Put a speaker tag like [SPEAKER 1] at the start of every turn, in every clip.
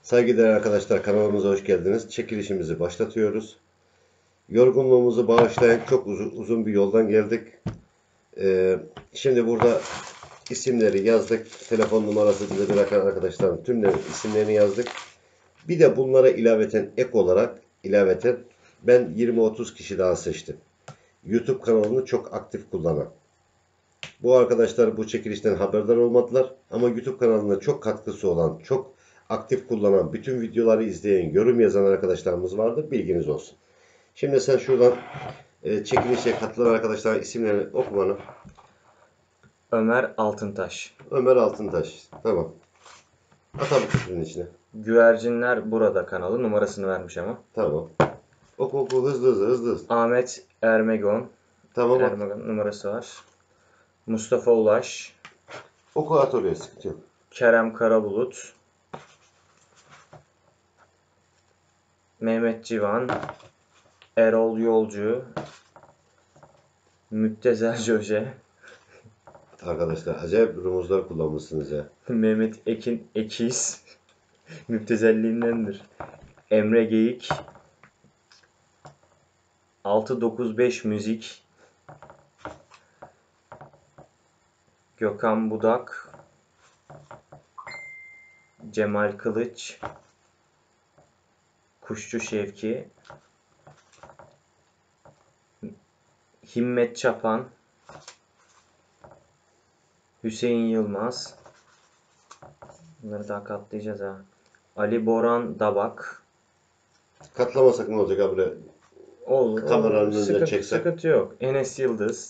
[SPEAKER 1] Saygıdeğer arkadaşlar, kanalımıza hoş geldiniz. Çekilişimizi başlatıyoruz. Yorgunluğumuzu bağışlayan çok uzun bir yoldan geldik. Şimdi burada isimleri yazdık. Telefon numarası bize bırakan arkadaşların tümlerin isimlerini yazdık. Bir de bunlara ilaveten ben 20-30 kişi daha seçtim. YouTube kanalını çok aktif kullanan. Bu arkadaşlar bu çekilişten haberdar olmadılar. Ama YouTube kanalına çok katkısı olan, çok aktif kullanan, bütün videoları izleyen, yorum yazan arkadaşlarımız vardır. Bilginiz olsun. Şimdi sen şuradan çekilişe katılan arkadaşların isimlerini oku bana.
[SPEAKER 2] Ömer Altıntaş.
[SPEAKER 1] Ömer Altıntaş. Tamam. Atalım kutunun içine.
[SPEAKER 2] Güvercinler Burada kanalı numarasını vermiş ama.
[SPEAKER 1] Tamam. Oku hızlı.
[SPEAKER 2] Ahmet Ermegon.
[SPEAKER 1] Tamam.
[SPEAKER 2] Ermegon numarası var. Mustafa Ulaş.
[SPEAKER 1] Oku at oraya, sıkıntı yok.
[SPEAKER 2] Kerem Karabulut. Mehmet Civan. Erol Yolcu. Müptezel Joje.
[SPEAKER 1] Arkadaşlar acayip rumuzlar kullanmışsınız ya.
[SPEAKER 2] Mehmet Ekin Ekiz. Müptezelliğindendir. Emre Geyik. 695 Müzik. Gökhan Budak. Cemal Kılıç. Kuşçu Şevki. Himmet Çapan. Hüseyin Yılmaz. Bunları daha katlayacağız ha. Ali Boran Dabak.
[SPEAKER 1] Katlamasak ne olacak abi?
[SPEAKER 2] Olur.
[SPEAKER 1] Kameranın önüne çeksek.
[SPEAKER 2] Sıkıntı yok. Enes Yıldız.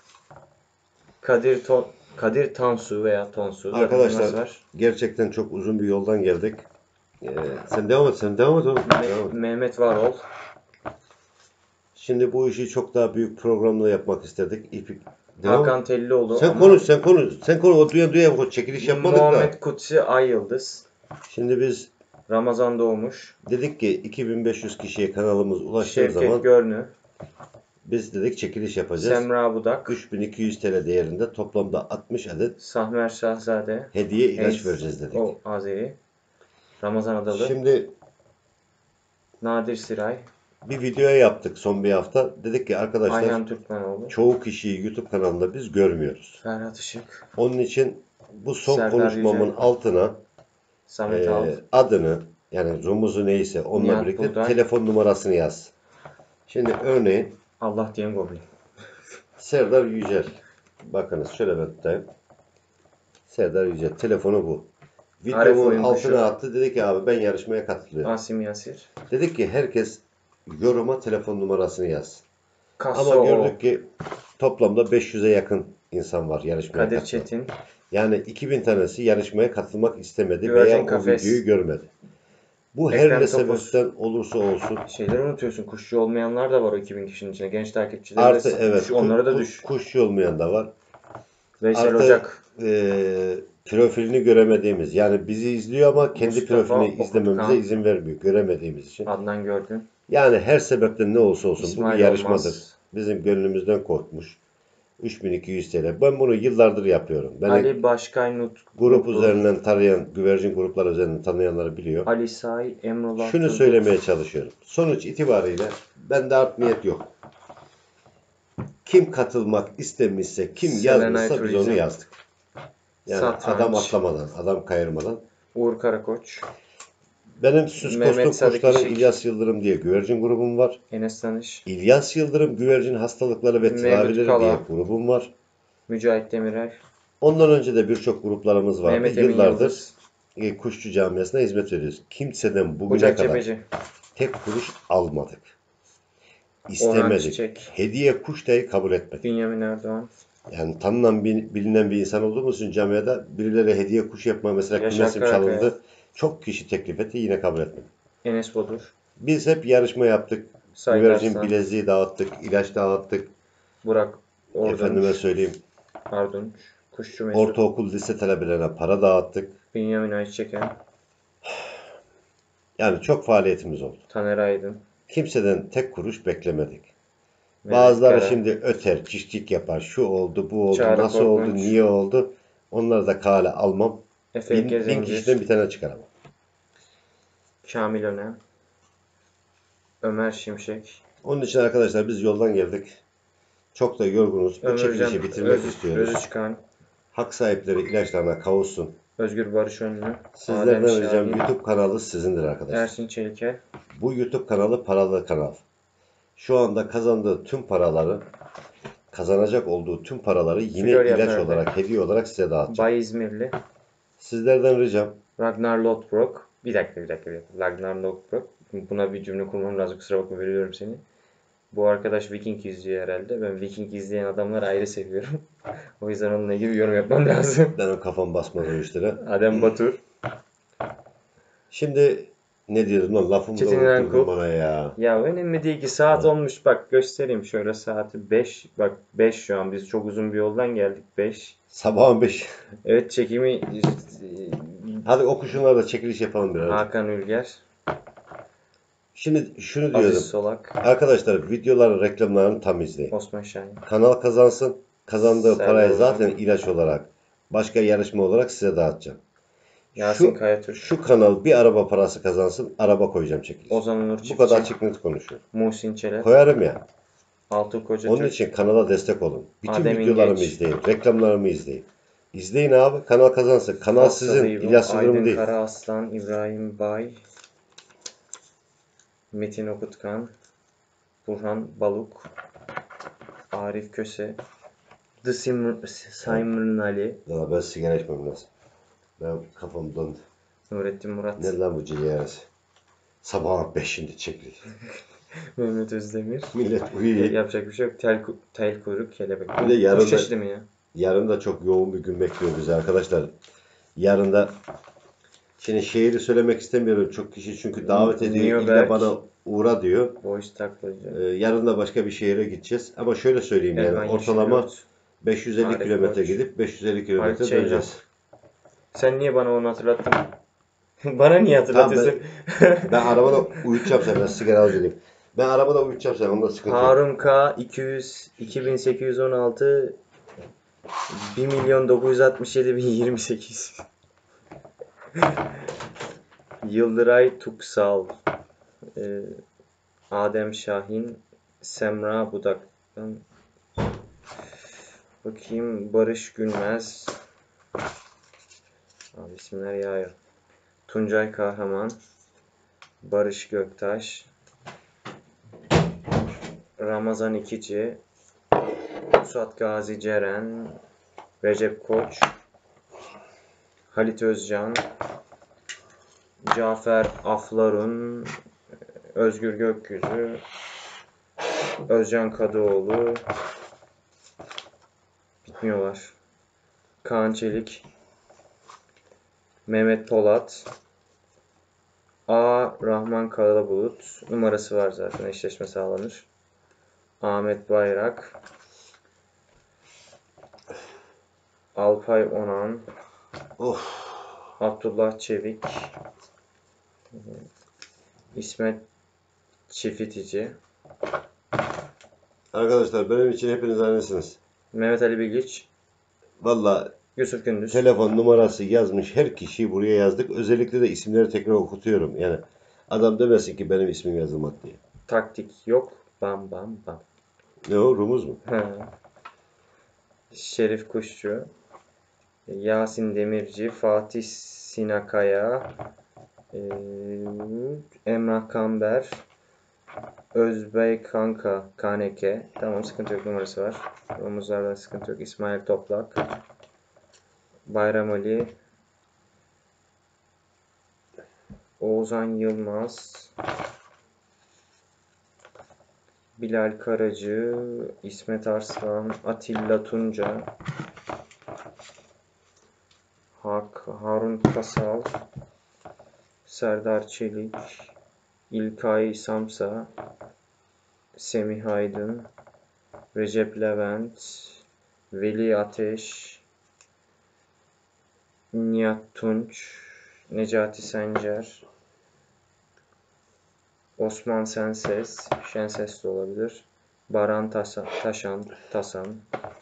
[SPEAKER 2] Kadir Tansu veya Tonsu.
[SPEAKER 1] Arkadaşlar gerçekten çok uzun bir yoldan geldik. Sen devam et oğlum.
[SPEAKER 2] Mehmet Varol.
[SPEAKER 1] Şimdi bu işi çok daha büyük programla yapmak istedik.
[SPEAKER 2] Hakan Tellioğlu.
[SPEAKER 1] Sen konuş. O duya çekiliş yapmadık da.
[SPEAKER 2] Muhammed Kutsi Ay Yıldız.
[SPEAKER 1] Şimdi biz
[SPEAKER 2] Ramazan Doğmuş.
[SPEAKER 1] dedik ki 2500 kişiye kanalımız ulaştığı
[SPEAKER 2] Şevket
[SPEAKER 1] zaman
[SPEAKER 2] Görnü.
[SPEAKER 1] biz dedik çekiliş yapacağız.
[SPEAKER 2] Semra Budak.
[SPEAKER 1] 3200 TL değerinde toplamda 60 adet
[SPEAKER 2] Sahmer Şahzade.
[SPEAKER 1] hediye ilaç vereceğiz dedik.
[SPEAKER 2] O Azeri. Ramazan Adalı.
[SPEAKER 1] Şimdi
[SPEAKER 2] Nadir Siray.
[SPEAKER 1] bir video yaptık son bir hafta. Dedik ki arkadaşlar
[SPEAKER 2] Ayhan Türkmenoğlu.
[SPEAKER 1] çoğu kişiyi YouTube kanalında biz görmüyoruz.
[SPEAKER 2] Ferhat Işık.
[SPEAKER 1] Onun için bu son
[SPEAKER 2] Serdar
[SPEAKER 1] konuşmamın
[SPEAKER 2] Yücel.
[SPEAKER 1] altına
[SPEAKER 2] Samet Al.
[SPEAKER 1] adını, yani rumuzu neyse onunla
[SPEAKER 2] Nihat
[SPEAKER 1] birlikte
[SPEAKER 2] Buğday.
[SPEAKER 1] telefon numarasını yaz. Şimdi örneğin
[SPEAKER 2] Allah diyen Goblin.
[SPEAKER 1] Serdar Yücel. Bakınız şöyle ben tutayım. Serdar Yücel. Telefonu bu.
[SPEAKER 2] Arif
[SPEAKER 1] Videomun
[SPEAKER 2] Oyun Kuşu.
[SPEAKER 1] altına attı. Dedi ki abi ben yarışmaya katılıyorum.
[SPEAKER 2] Asim Yasir.
[SPEAKER 1] Dedik ki herkes yoruma telefon numarasını yaz.
[SPEAKER 2] Kasso.
[SPEAKER 1] Ama gördük ki toplamda 500'e yakın insan var yarışmaya
[SPEAKER 2] Kadir
[SPEAKER 1] katılan.
[SPEAKER 2] Çetin.
[SPEAKER 1] Yani 2000 tanesi yarışmaya katılmak istemedi
[SPEAKER 2] Güvercin
[SPEAKER 1] veya
[SPEAKER 2] Kafes.
[SPEAKER 1] o videoyu görmedi. Bu
[SPEAKER 2] Ekrem
[SPEAKER 1] her ne
[SPEAKER 2] Topuz.
[SPEAKER 1] sebepten olursa olsun.
[SPEAKER 2] Şeyleri unutuyorsun. Kuşçu olmayanlar da var o 2000 kişinin içinde. Genç takipçileri
[SPEAKER 1] Artı
[SPEAKER 2] de
[SPEAKER 1] evet.
[SPEAKER 2] onlara da düş.
[SPEAKER 1] Kuşçu olmayan da var.
[SPEAKER 2] Veysel
[SPEAKER 1] Artı
[SPEAKER 2] Ocak.
[SPEAKER 1] profilini göremediğimiz, yani bizi izliyor ama kendi
[SPEAKER 2] Mustafa
[SPEAKER 1] profilini izlememize
[SPEAKER 2] Okutkan.
[SPEAKER 1] izin vermiyor. Göremediğimiz için.
[SPEAKER 2] Adnan Gördün.
[SPEAKER 1] Yani her sebepten ne olsa olsun bu
[SPEAKER 2] İsmail
[SPEAKER 1] bir yarışmadır.
[SPEAKER 2] Olmaz.
[SPEAKER 1] Bizim gönlümüzden korkmuş. 3200 TL. Ben bunu yıllardır yapıyorum. Beni
[SPEAKER 2] Ali Başkaynut.
[SPEAKER 1] grup üzerinden tanıyan, güvercin gruplar üzerinden tanıyanları biliyor.
[SPEAKER 2] Ali Say. Emrullah.
[SPEAKER 1] Şunu
[SPEAKER 2] Turgut.
[SPEAKER 1] söylemeye çalışıyorum. Sonuç itibariyle bende art niyet yok. Kim katılmak istemişse, kim
[SPEAKER 2] Selenay
[SPEAKER 1] yazmışsa biz
[SPEAKER 2] Turizm.
[SPEAKER 1] onu yazdık. Yani
[SPEAKER 2] Satranç.
[SPEAKER 1] adam atlamadan, adam kayırmadan.
[SPEAKER 2] Uğur Karakoç.
[SPEAKER 1] Benim süs
[SPEAKER 2] Mehmet
[SPEAKER 1] kostum
[SPEAKER 2] Sadık
[SPEAKER 1] kuşları
[SPEAKER 2] İşik.
[SPEAKER 1] İlyas Yıldırım diye güvercin grubum var.
[SPEAKER 2] Enes Tanış.
[SPEAKER 1] İlyas Yıldırım güvercin hastalıkları ve
[SPEAKER 2] Mevlüt
[SPEAKER 1] tedavileri
[SPEAKER 2] Kala.
[SPEAKER 1] diye grubum var.
[SPEAKER 2] Mücahit Demirel.
[SPEAKER 1] Ondan önce de birçok gruplarımız vardı.
[SPEAKER 2] Mehmet Emin
[SPEAKER 1] Yıllardır
[SPEAKER 2] Yıldız.
[SPEAKER 1] kuşçu camiasına hizmet veriyoruz. Kimseden bugüne
[SPEAKER 2] Bucak
[SPEAKER 1] kadar
[SPEAKER 2] Cebeci.
[SPEAKER 1] tek kuruş almadık.
[SPEAKER 2] Orhan
[SPEAKER 1] İstemedik.
[SPEAKER 2] Çiçek.
[SPEAKER 1] Hediye kuş dahi kabul etmedik.
[SPEAKER 2] Bünyamin Erdoğan.
[SPEAKER 1] Yani tanınan, bilinen bir insan olduğumuz için camiada birileri hediye kuş yapma, mesela
[SPEAKER 2] Yaşar
[SPEAKER 1] kümesim
[SPEAKER 2] Karakaya.
[SPEAKER 1] çalındı. Çok kişi teklif etti, yine kabul etmedim.
[SPEAKER 2] Enes Bodur.
[SPEAKER 1] Biz hep yarışma yaptık.
[SPEAKER 2] Said
[SPEAKER 1] Güvercin
[SPEAKER 2] Arslan.
[SPEAKER 1] bileziği dağıttık, ilaç dağıttık.
[SPEAKER 2] Burak
[SPEAKER 1] Efendime
[SPEAKER 2] Ordunç.
[SPEAKER 1] söyleyeyim,
[SPEAKER 2] Ardunç. Kuşçu Mesut.
[SPEAKER 1] ortaokul, lise talebelerine para dağıttık.
[SPEAKER 2] Bünyamin Ayçiçeken.
[SPEAKER 1] Yani çok faaliyetimiz oldu.
[SPEAKER 2] Taner Aydın.
[SPEAKER 1] Kimseden tek kuruş beklemedik.
[SPEAKER 2] Mehmet
[SPEAKER 1] Bazıları
[SPEAKER 2] Kara.
[SPEAKER 1] şimdi öter, çişçik yapar. Şu oldu, bu oldu,
[SPEAKER 2] Çağrı
[SPEAKER 1] nasıl oldu,
[SPEAKER 2] Korkunç.
[SPEAKER 1] niye oldu? Onları da kale almam.
[SPEAKER 2] Efe
[SPEAKER 1] Bin
[SPEAKER 2] Gezencir.
[SPEAKER 1] kişiden bir tane çıkaramam.
[SPEAKER 2] Kamil Önem, Ömer Şimşek,
[SPEAKER 1] Onun için arkadaşlar biz yoldan geldik. Çok da yorgunuz. Bu
[SPEAKER 2] Ömercan
[SPEAKER 1] çekilişi bitirmek istiyoruz.
[SPEAKER 2] Özüçkan,
[SPEAKER 1] Hak sahipleri ilaçlarına kavuşsun.
[SPEAKER 2] Özgür Barış Önlü, Adem
[SPEAKER 1] Sizlerden ricam
[SPEAKER 2] Şahin,
[SPEAKER 1] YouTube kanalı sizindir arkadaşlar.
[SPEAKER 2] Ersin Çelikel,
[SPEAKER 1] Bu YouTube kanalı paralı kanal. Şu anda kazandığı tüm paraları, kazanacak olduğu tüm paraları yine
[SPEAKER 2] Florya
[SPEAKER 1] ilaç
[SPEAKER 2] Perde,
[SPEAKER 1] olarak, hediye olarak size dağıtacak.
[SPEAKER 2] Bay İzmirli,
[SPEAKER 1] Sizlerden ricam
[SPEAKER 2] Ragnar Lothbrok. Bir dakika. Ragnar Lothbrok. Buna bir cümle kurmam lazım. Kusura bakma, veriyorum seni. Bu arkadaş Viking izliyor herhalde. Ben Viking izleyen adamları ayrı seviyorum. O yüzden onunla ilgili bir yorum yapmam lazım.
[SPEAKER 1] benim kafam basmaz o işlere.
[SPEAKER 2] Adem Batur.
[SPEAKER 1] Şimdi ne diyordun lan, lafımı da
[SPEAKER 2] Çetin
[SPEAKER 1] unutturdun
[SPEAKER 2] Erenkul.
[SPEAKER 1] bana ya.
[SPEAKER 2] Ya önemli değil ki, saat olmuş, bak göstereyim şöyle saati, 5, bak 5 şu an, biz çok uzun bir yoldan geldik, 5.
[SPEAKER 1] Sabahın 5.
[SPEAKER 2] Evet, çekimi
[SPEAKER 1] Hadi oku şunları da çekiliş yapalım biraz.
[SPEAKER 2] Hakan Ülger,
[SPEAKER 1] Şimdi şunu
[SPEAKER 2] Aziz
[SPEAKER 1] diyorum.
[SPEAKER 2] Solak,
[SPEAKER 1] Arkadaşlar videoların reklamlarını tam izleyin.
[SPEAKER 2] Osman Şahin,
[SPEAKER 1] Kanal kazansın. Kazandığı
[SPEAKER 2] Serdar
[SPEAKER 1] parayı
[SPEAKER 2] Hocam.
[SPEAKER 1] zaten ilaç olarak, başka yarışma olarak size dağıtacağım.
[SPEAKER 2] Yasin Kayatürk,
[SPEAKER 1] Şu kanal bir araba parası kazansın. Araba koyacağım çekiliş.
[SPEAKER 2] Ozan Onur
[SPEAKER 1] Bu
[SPEAKER 2] Çiftçi,
[SPEAKER 1] kadar açık net konuşuyorum.
[SPEAKER 2] Muhsin Çelet,
[SPEAKER 1] Koyarım ya.
[SPEAKER 2] Altuğ
[SPEAKER 1] Onun
[SPEAKER 2] Kocatürk,
[SPEAKER 1] için kanala destek olun. Bütün
[SPEAKER 2] Adem
[SPEAKER 1] videolarımı
[SPEAKER 2] İngeç,
[SPEAKER 1] izleyin. Reklamlarımı izleyin. İzleyin abi. Kanal kazansın. Kanal
[SPEAKER 2] Fatsa
[SPEAKER 1] sizin.
[SPEAKER 2] Hıybo,
[SPEAKER 1] İlyas Yıldırım
[SPEAKER 2] Aydın
[SPEAKER 1] değil.
[SPEAKER 2] Karaaslan, İbrahim Bay, Metin Okutkan, Burhan Baluk, Arif Köse, The Simon Ali,
[SPEAKER 1] Ya ben sigara içmem lazım. Ben kafam dondu.
[SPEAKER 2] Nurettin Murat,
[SPEAKER 1] Ne lan bu ciğerisi? Sabahın 5'inde çekiliş.
[SPEAKER 2] Mehmet Özdemir.
[SPEAKER 1] Millet uyuyor.
[SPEAKER 2] Yapacak bir şey yok. Tel kuyruk kelebek.
[SPEAKER 1] Bir de yarın
[SPEAKER 2] Kuş
[SPEAKER 1] da-
[SPEAKER 2] çeşidi mi ya?
[SPEAKER 1] Yarın da çok yoğun bir gün bekliyor bizi arkadaşlar. Yarın da şimdi şehri söylemek istemiyorum çok kişi çünkü davet ediyor.
[SPEAKER 2] Nürnberg.
[SPEAKER 1] İlle bana uğra diyor.
[SPEAKER 2] Voice taklacı.
[SPEAKER 1] Yarın da başka bir şehire gideceğiz. Ama şöyle söyleyeyim yani
[SPEAKER 2] Elvan
[SPEAKER 1] ortalama
[SPEAKER 2] Yeşilyurt.
[SPEAKER 1] 550
[SPEAKER 2] Arif
[SPEAKER 1] kilometre
[SPEAKER 2] Koç.
[SPEAKER 1] gidip 550
[SPEAKER 2] Halit
[SPEAKER 1] kilometre
[SPEAKER 2] Ceylan.
[SPEAKER 1] döneceğiz.
[SPEAKER 2] Sen niye bana onu hatırlattın? Bana niye
[SPEAKER 1] Tamam
[SPEAKER 2] hatırlatıyorsun?
[SPEAKER 1] ben arabada uyutacağım seni. Ben sigara alacağım. Ben arabada uyutacağım seni. Onda sıkıntı yok.
[SPEAKER 2] Harun K 200 2816 1.967.028. Yıldıray Tuksal, Adem Şahin, Semra Budak'tan, bakayım, Barış Gülmez, abi isimler yağıyor. Tuncay Kahraman, Barış Göktaş, Ramazan İkici, Suat Gazi Ceren, Recep Koç, Halit Özcan, Cafer Aflarun, Özgür Gökyüzü, Özcan Kadıoğlu, bitmiyorlar. Kaan Çelik, Mehmet Polat, A. Rahman Karabulut, numarası var zaten, eşleşme sağlanır. Ahmet Bayrak, Alpay Onan,
[SPEAKER 1] Of.
[SPEAKER 2] Abdullah Çevik, İsmet Çifitici,
[SPEAKER 1] Arkadaşlar benim için hepiniz aynısınız.
[SPEAKER 2] Mehmet Ali Bilgiç,
[SPEAKER 1] Valla
[SPEAKER 2] Yusuf Gündüz.
[SPEAKER 1] telefon numarası yazmış her kişiyi buraya yazdık. Özellikle de isimleri tekrar okutuyorum. Yani adam demesin ki benim ismim yazılmadı diye.
[SPEAKER 2] Taktik yok. Bam bam bam.
[SPEAKER 1] Ne o? Rumuz mu?
[SPEAKER 2] Şerif Kuşçu, Yasin Demirci, Fatih Sinakaya, Emrah Kamber, Özbey Kanka Kaneke. Tamam, sıkıntı yok, numarası var. Omuzlarda sıkıntı yok. İsmail Toplak, Bayram Ali, Oğuzhan Yılmaz, Bilal Karacı, İsmet Arslan, Atilla Tunca, Harun Kasal, Serdar Çelik, İlkay Samsa, Semih Aydın, Recep Levent, Veli Ateş, Nihat Tunç, Necati Sencer, Osman Senses, Şenses de olabilir, Baran Tasan,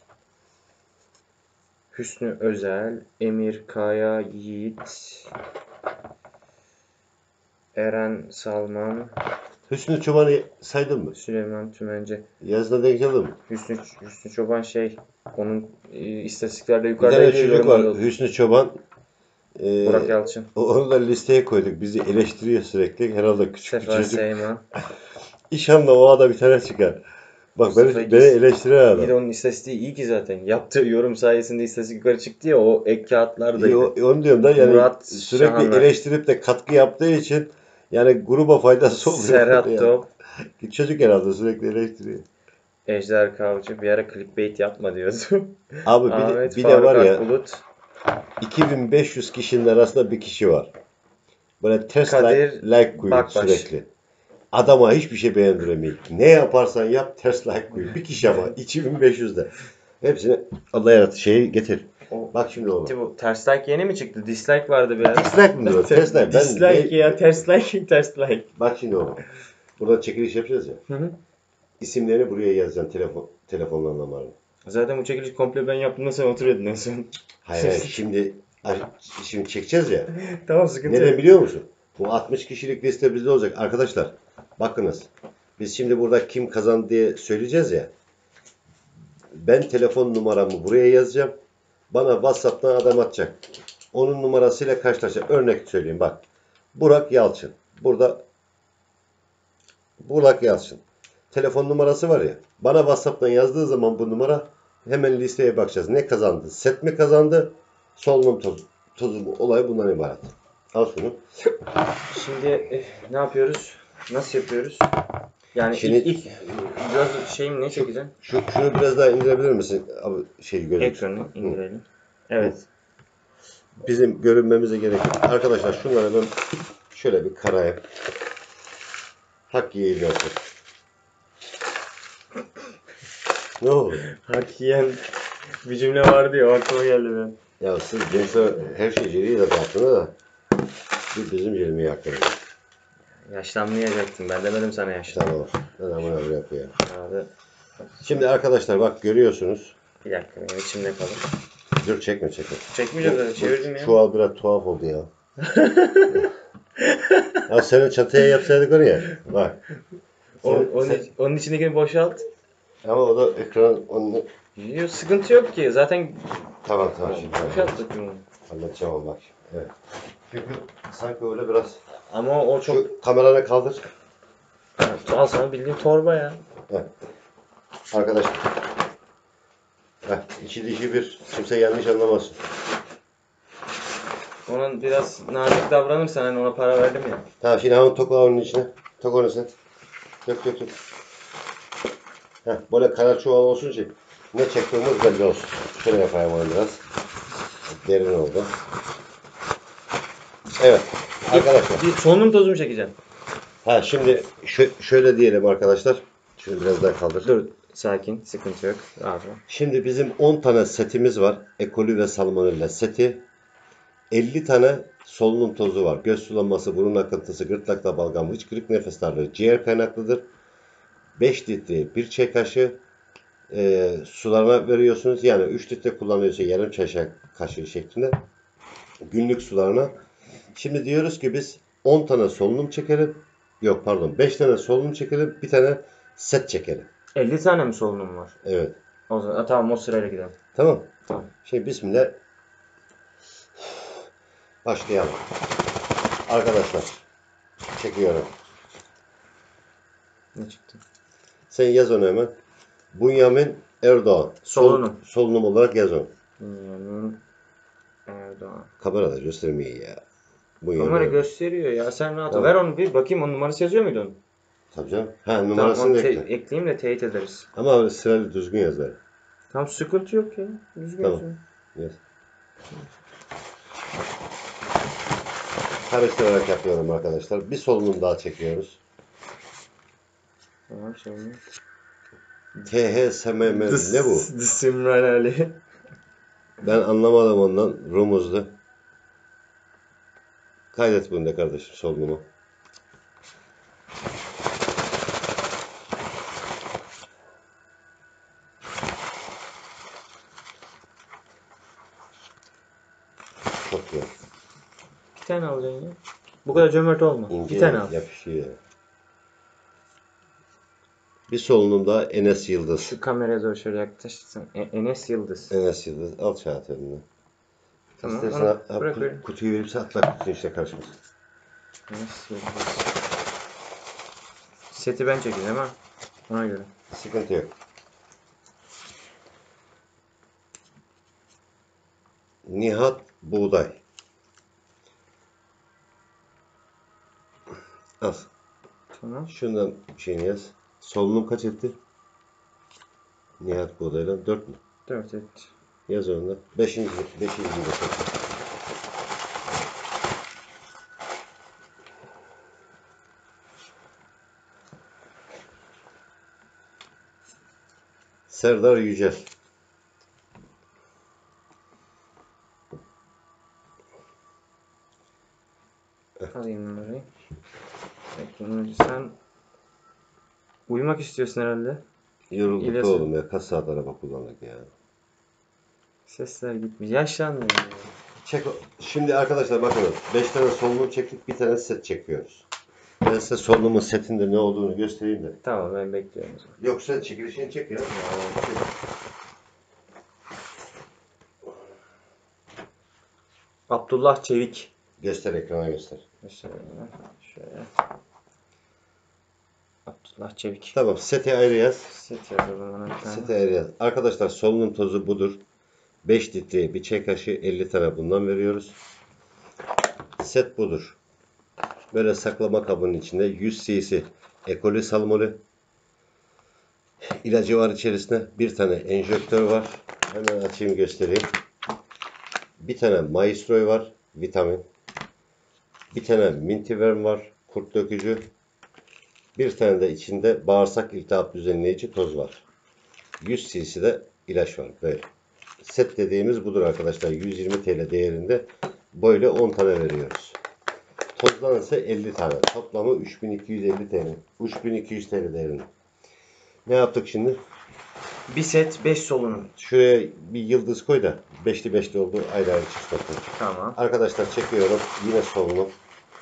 [SPEAKER 2] Hüsnü Özel, Emir Kaya Yiğit, Eren Salman,
[SPEAKER 1] Hüsnü Çoban'ı saydın mı?
[SPEAKER 2] Süleyman Tümenci.
[SPEAKER 1] Yazına denk geldin mi?
[SPEAKER 2] Hüsnü Çoban şey, onun istatistiklerde
[SPEAKER 1] Bir
[SPEAKER 2] yukarıda
[SPEAKER 1] tane
[SPEAKER 2] diye
[SPEAKER 1] çocuk var
[SPEAKER 2] yorumlarda oldu.
[SPEAKER 1] Hüsnü Çoban.
[SPEAKER 2] Burak Yalçın,
[SPEAKER 1] Onu da listeye koyduk. Bizi eleştiriyor sürekli. Herhalde küçük bir
[SPEAKER 2] Sefa
[SPEAKER 1] çocuk.
[SPEAKER 2] Seyman,
[SPEAKER 1] İnşallah o da bir tane çıkar. Bak
[SPEAKER 2] Mustafa
[SPEAKER 1] beni
[SPEAKER 2] Giz.
[SPEAKER 1] eleştiren
[SPEAKER 2] İyi de
[SPEAKER 1] adam.
[SPEAKER 2] onun istatistiği iyi ki zaten. Yaptığı yorum sayesinde istatistik yukarı çıktı ya, o ek
[SPEAKER 1] İyi,
[SPEAKER 2] kağıtlardaydı.
[SPEAKER 1] onu diyorum da yani
[SPEAKER 2] Murat
[SPEAKER 1] sürekli
[SPEAKER 2] Şahanlar,
[SPEAKER 1] eleştirip de katkı yaptığı için yani gruba faydası oluyor.
[SPEAKER 2] Serhat
[SPEAKER 1] Yani.
[SPEAKER 2] Top,
[SPEAKER 1] Çocuk herhalde sürekli eleştiriyor.
[SPEAKER 2] Ejder Kavcı. Bir ara clickbait yapma diyordu.
[SPEAKER 1] Abi
[SPEAKER 2] Ahmet
[SPEAKER 1] bir de
[SPEAKER 2] Faruk
[SPEAKER 1] var ya
[SPEAKER 2] Akbulut,
[SPEAKER 1] 2500 kişinin arasında bir kişi var. Böyle ters
[SPEAKER 2] Kadir
[SPEAKER 1] like koyuyor
[SPEAKER 2] Bakbaş.
[SPEAKER 1] sürekli. Adama hiçbir şey beğendiremiyor. Ne yaparsan yap ters like koyuyor. Bir kişi ama 2500'de. Hepsini Allah yaratı şeyi getir.
[SPEAKER 2] O
[SPEAKER 1] Bak şimdi oğlum.
[SPEAKER 2] gitti bu. Ters like yeni mi çıktı? Dislike vardı bir ara.
[SPEAKER 1] Dislike mi diyor? Ters like.
[SPEAKER 2] Dislike ya, ters like, ters like.
[SPEAKER 1] Bak şimdi oğlum. Burada çekiliş yapacağız ya.
[SPEAKER 2] Hı hı.
[SPEAKER 1] İsimlerini buraya yazacaksın telefonla numaranı.
[SPEAKER 2] Zaten bu çekiliş komple ben yaptığımda sen oturuyordun en son.
[SPEAKER 1] Hayır şimdi çekeceğiz ya.
[SPEAKER 2] Tamam, sıkıntı
[SPEAKER 1] Neden
[SPEAKER 2] yok.
[SPEAKER 1] biliyor musun? Bu 60 kişilik liste bizde olacak. Arkadaşlar bakınız. Biz şimdi burada kim kazandı diye söyleyeceğiz ya. Ben telefon numaramı buraya yazacağım. Bana WhatsApp'tan adam atacak. Onun numarasıyla karşılaşacak. Örnek söyleyeyim bak. Burak Yalçın. Burada Burak Yalçın. Telefon numarası var ya. Bana WhatsApp'tan yazdığı zaman bu numara hemen listeye bakacağız. Ne kazandı? Set mi kazandı? Solunum tozu mu? Olay bundan ibaret. Al şunu.
[SPEAKER 2] Şimdi ne yapıyoruz? Nasıl yapıyoruz? Yani
[SPEAKER 1] Şimdi-
[SPEAKER 2] ilk biraz şeyim ne çekeceğim?
[SPEAKER 1] Şunu biraz daha indirebilir misin? Abi gözüm.
[SPEAKER 2] Ekranı indirelim. Evet.
[SPEAKER 1] Bizim görünmemize gerek yok. Arkadaşlar şunları ben şöyle bir karaya hak yiyeyim yaptım. Ne oldu?
[SPEAKER 2] Hak yiyen bir cümle vardı ya, o aklıma geldi benim.
[SPEAKER 1] Ya siz gençler her şey celiyle aklına da bizim celimiyi hakkında.
[SPEAKER 2] Yaşlanmayacaktın. Ben demedim sana yaşlan.
[SPEAKER 1] Tamam. Ben amına öyle yapıyor.
[SPEAKER 2] Abi
[SPEAKER 1] Şimdi arkadaşlar bak görüyorsunuz.
[SPEAKER 2] bir dakika, benim içimde kalır.
[SPEAKER 1] Dur çekme.
[SPEAKER 2] Çekmeyeceğim zaten, çevirdim ya.
[SPEAKER 1] Çuval biraz tuhaf oldu ya. Ya senin çatıya yapsaydık oraya. Bak.
[SPEAKER 2] Onun içindekini boşalt.
[SPEAKER 1] Ama o da ekran onu.
[SPEAKER 2] Yok, sıkıntı yok ki. Zaten
[SPEAKER 1] Tamam şimdi.
[SPEAKER 2] boşalt bakayım onu.
[SPEAKER 1] Anlatacağım ama bak. Evet. Çünkü sanki öyle biraz.
[SPEAKER 2] Ama o çok...
[SPEAKER 1] Şu kameranı kaldır.
[SPEAKER 2] Al sana bildiğin torba ya.
[SPEAKER 1] Evet. Arkadaşlar. İçi dışı bir. Kimse yanlış anlamasın.
[SPEAKER 2] Onun biraz nazik davranırsan, hani ona para verdim ya.
[SPEAKER 1] Tamam şimdi hemen tokla onun içine. Tok onu sen. Dök. Böyle kara çuval olsun ki ne çektiğimiz belli olsun. Şöyle yapayım onu biraz. Derin oldu. Evet. Arkadaşlar.
[SPEAKER 2] Bir solunum tozumu çekeceğim.
[SPEAKER 1] Şimdi şöyle diyelim arkadaşlar. Şunu biraz daha kaldır.
[SPEAKER 2] Dur, sakin, sıkıntı yok. Abi.
[SPEAKER 1] Şimdi bizim 10 tane setimiz var. Ekoli ve salmonella seti. 50 tane solunum tozu var. Göz sulanması, burun akıntısı, gırtlakta balgam, hıçkırık, nefes darlığı, ciğer kaynaklıdır. 5 litre bir çay kaşığı sularına veriyorsunuz. Yani 3 litre kullanıyorsa yarım çay kaşığı şeklinde günlük sularına. Şimdi diyoruz ki biz 10 tane solunum çekelim. Yok pardon 5 tane solunum çekelim. Bir tane set çekelim.
[SPEAKER 2] 50 tane mi solunum var?
[SPEAKER 1] Evet.
[SPEAKER 2] O zaman tamam, o sırayla gidelim.
[SPEAKER 1] Tamam.
[SPEAKER 2] Tamam.
[SPEAKER 1] Şimdi bismillah. Başlayalım. Arkadaşlar. Çekiyorum.
[SPEAKER 2] Ne çıktı?
[SPEAKER 1] Sen yaz onu hemen. Bünyamin Erdoğan.
[SPEAKER 2] Solunum.
[SPEAKER 1] Solunum olarak yaz onu.
[SPEAKER 2] Bünyamin Erdoğan.
[SPEAKER 1] Kamerada göstermiyor ya.
[SPEAKER 2] Kamera gösteriyor ya, sen rahat ol.
[SPEAKER 1] Tamam.
[SPEAKER 2] Ver onu bir bakayım, onun numarası yazıyor muydu onun?
[SPEAKER 1] Tabii canım.
[SPEAKER 2] Tamam,
[SPEAKER 1] Numarasını
[SPEAKER 2] onu
[SPEAKER 1] da ekle.
[SPEAKER 2] ekleyeyim de teyit ederiz.
[SPEAKER 1] Ama öyle sırayla düzgün yaz bari.
[SPEAKER 2] Tamam, sıkıntı yok ya. Düzgün
[SPEAKER 1] Tamam.
[SPEAKER 2] yazıyor.
[SPEAKER 1] Yaz. Karıştırarak yapıyorum arkadaşlar. Bir solunum daha çekiyoruz.
[SPEAKER 2] Tamam şimdi.
[SPEAKER 1] THSMM ne bu?
[SPEAKER 2] Simran Ali.
[SPEAKER 1] Ben anlamadım ondan. Rumuzlu. Kaydet bunu da kardeşim solunumu. Çok iyi.
[SPEAKER 2] 2 tane alacaksın ya. Bu kadar cömert olma.
[SPEAKER 1] İnce
[SPEAKER 2] Bir tane al.
[SPEAKER 1] yapışıyor. Bir solunum daha Enes Yıldız.
[SPEAKER 2] Şu kameraya doğru şöyle yaklaşırsın. Enes Yıldız.
[SPEAKER 1] Enes Yıldız. Al Çağat önüne.
[SPEAKER 2] Tamam,
[SPEAKER 1] İstersen
[SPEAKER 2] onu bırak öyle.
[SPEAKER 1] kutuyu verip satla kutunun içine karışmaz.
[SPEAKER 2] Enes Yıldız. Seti ben çekeceğim ha. Ona göre.
[SPEAKER 1] Sıkıntı yok. Nihat Buğday. Al.
[SPEAKER 2] Tamam.
[SPEAKER 1] Şundan şeyini yaz. Solunum kaç etti? Nihat Buğday'la 4 mü?
[SPEAKER 2] 4 etti.
[SPEAKER 1] Yaz onu da. 5. de çek. Serdar Yücel.
[SPEAKER 2] Alayım numarayı. Bekle, sen uyumak istiyorsun herhalde.
[SPEAKER 1] Yorulduk
[SPEAKER 2] İlyas-
[SPEAKER 1] oğlum ya. Kaç saat araba kullandık ya.
[SPEAKER 2] Sesler gitmiş. Yaşlanmıyor. Yani.
[SPEAKER 1] Çek. Şimdi arkadaşlar bakın. 5 tane solunum çektik. Bir tane set çekiyoruz. Ben size solunumun setinde ne olduğunu göstereyim de.
[SPEAKER 2] Tamam, ben bekliyorum o zaman.
[SPEAKER 1] Yok sen çekilişini çek ya.
[SPEAKER 2] Abdullah Çevik.
[SPEAKER 1] Göster ekrana göster.
[SPEAKER 2] Şöyle. Abdullah Çevik.
[SPEAKER 1] Tamam seti ayrı yaz.
[SPEAKER 2] Set yazalım bana bir tane.
[SPEAKER 1] Seti ayrı yaz. Arkadaşlar solunum tozu budur. 5 litreye bir çay kaşığı 50 tane bundan veriyoruz. Set budur. Böyle saklama kabının içinde 100 cc ekoli salmoli ilacı var içerisinde. Bir tane enjektör var. Hemen açayım göstereyim. Bir tane maestroy var. Vitamin. Bir tane mintiverm var. Kurt dökücü. Bir tane de içinde bağırsak iltihap düzenleyici toz var. 100 cc de ilaç var. Böyle. Set dediğimiz budur arkadaşlar. 120 TL değerinde böyle 10 tane veriyoruz. Tozdan ise 50 tane. Toplamı 3250 TL. 3200 TL değerinde. Ne yaptık şimdi?
[SPEAKER 2] Bir set 5 solunum.
[SPEAKER 1] Şuraya bir yıldız koy da 5'li 5'li oldu. Ayrı ayrı çıksın.
[SPEAKER 2] Tamam.
[SPEAKER 1] Arkadaşlar çekiyorum. Yine solunum.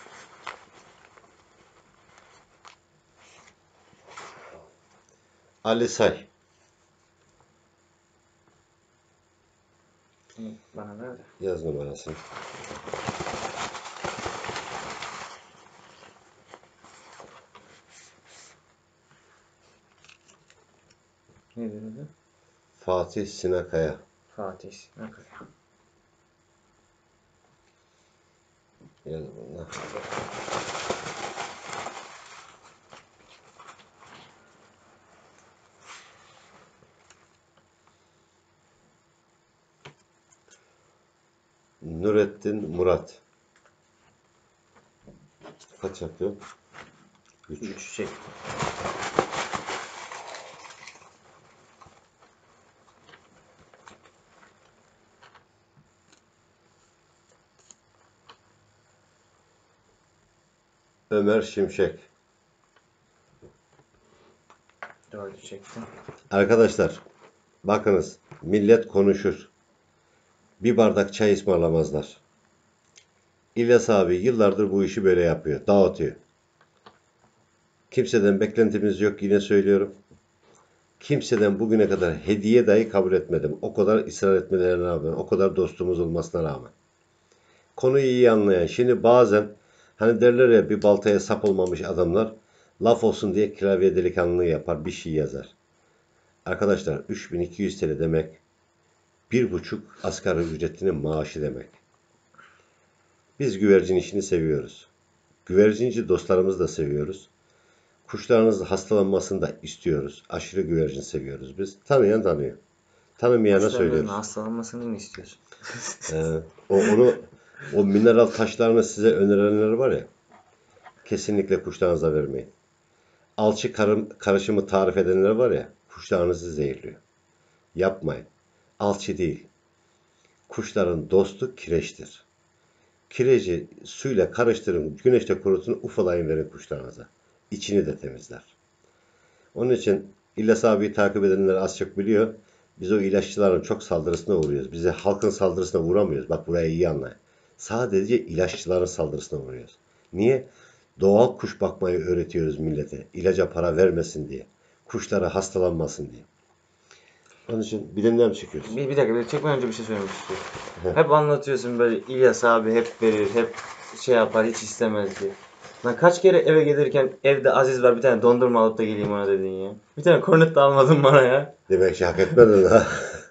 [SPEAKER 1] Ali Say.
[SPEAKER 2] Bana ver de.
[SPEAKER 1] Yaz numarasını.
[SPEAKER 2] Ne dedi?
[SPEAKER 1] Fatih Sinakaya.
[SPEAKER 2] Fatih. Ne kadar?
[SPEAKER 1] Yaz bunu. Nurettin Murat. Kaç yapıyor? 3.
[SPEAKER 2] 3 çek.
[SPEAKER 1] Ömer Şimşek.
[SPEAKER 2] 4'ü çektim.
[SPEAKER 1] Arkadaşlar bakınız millet konuşur. Bir bardak çay ısmarlamazlar. İlyas abi yıllardır bu işi böyle yapıyor. Dağıtıyor. Kimseden beklentimiz yok yine söylüyorum. Kimseden bugüne kadar hediye dahi kabul etmedim. O kadar ısrar etmelerine rağmen, o kadar dostumuz olmasına rağmen. Konuyu iyi anlayan. Şimdi bazen hani derler ya bir baltaya sap olmamış adamlar laf olsun diye klavye delikanlılığı yapar bir şey yazar. Arkadaşlar 3200 TL demek 1,5 asgari ücretinin maaşı demek. Biz güvercin işini seviyoruz. Güvercinci dostlarımızı da seviyoruz. Kuşlarınızın hastalanmasını da istiyoruz. Aşırı güvercin seviyoruz biz. Tanıyan tanıyor. Tanımayana
[SPEAKER 2] Kuşlarımızın
[SPEAKER 1] söylüyoruz.
[SPEAKER 2] hastalanmasını mı istiyorsun?
[SPEAKER 1] O mineral taşlarını size önerenler var ya. Kesinlikle kuşlarınıza vermeyin. Alçı karışımı tarif edenler var ya. Kuşlarınızı zehirliyor. Yapmayın. Alçı değil. Kuşların dostu kireçtir. Kireci suyla karıştırın, güneşte kurutun, ufalayın verin kuşlarınıza. İçini de temizler. Onun için İlyas abiyi takip edenler az çok biliyor. Biz o ilaççıların çok saldırısına uğruyoruz. Bize halkın saldırısına uğramıyoruz. Bak burayı iyi anlayın. Sadece ilaççıların saldırısına uğruyoruz. Niye? Doğal kuş bakmayı öğretiyoruz millete. İlaca para vermesin diye. Kuşlara hastalanmasın diye. Onun için bilimden mi çekiyorsun?
[SPEAKER 2] Bir dakika, çekmeden önce bir şey söylemek istiyorum.
[SPEAKER 1] Heh.
[SPEAKER 2] Hep anlatıyorsun böyle, İlyas abi hep verir, hep şey yapar, hiç istemez diye. Lan kaç kere eve gelirken evde Aziz var, bir tane dondurma alıp da geleyim ona dedin ya. Bir tane kornet de almadın bana ya.
[SPEAKER 1] Demek ki hak etmedin ha.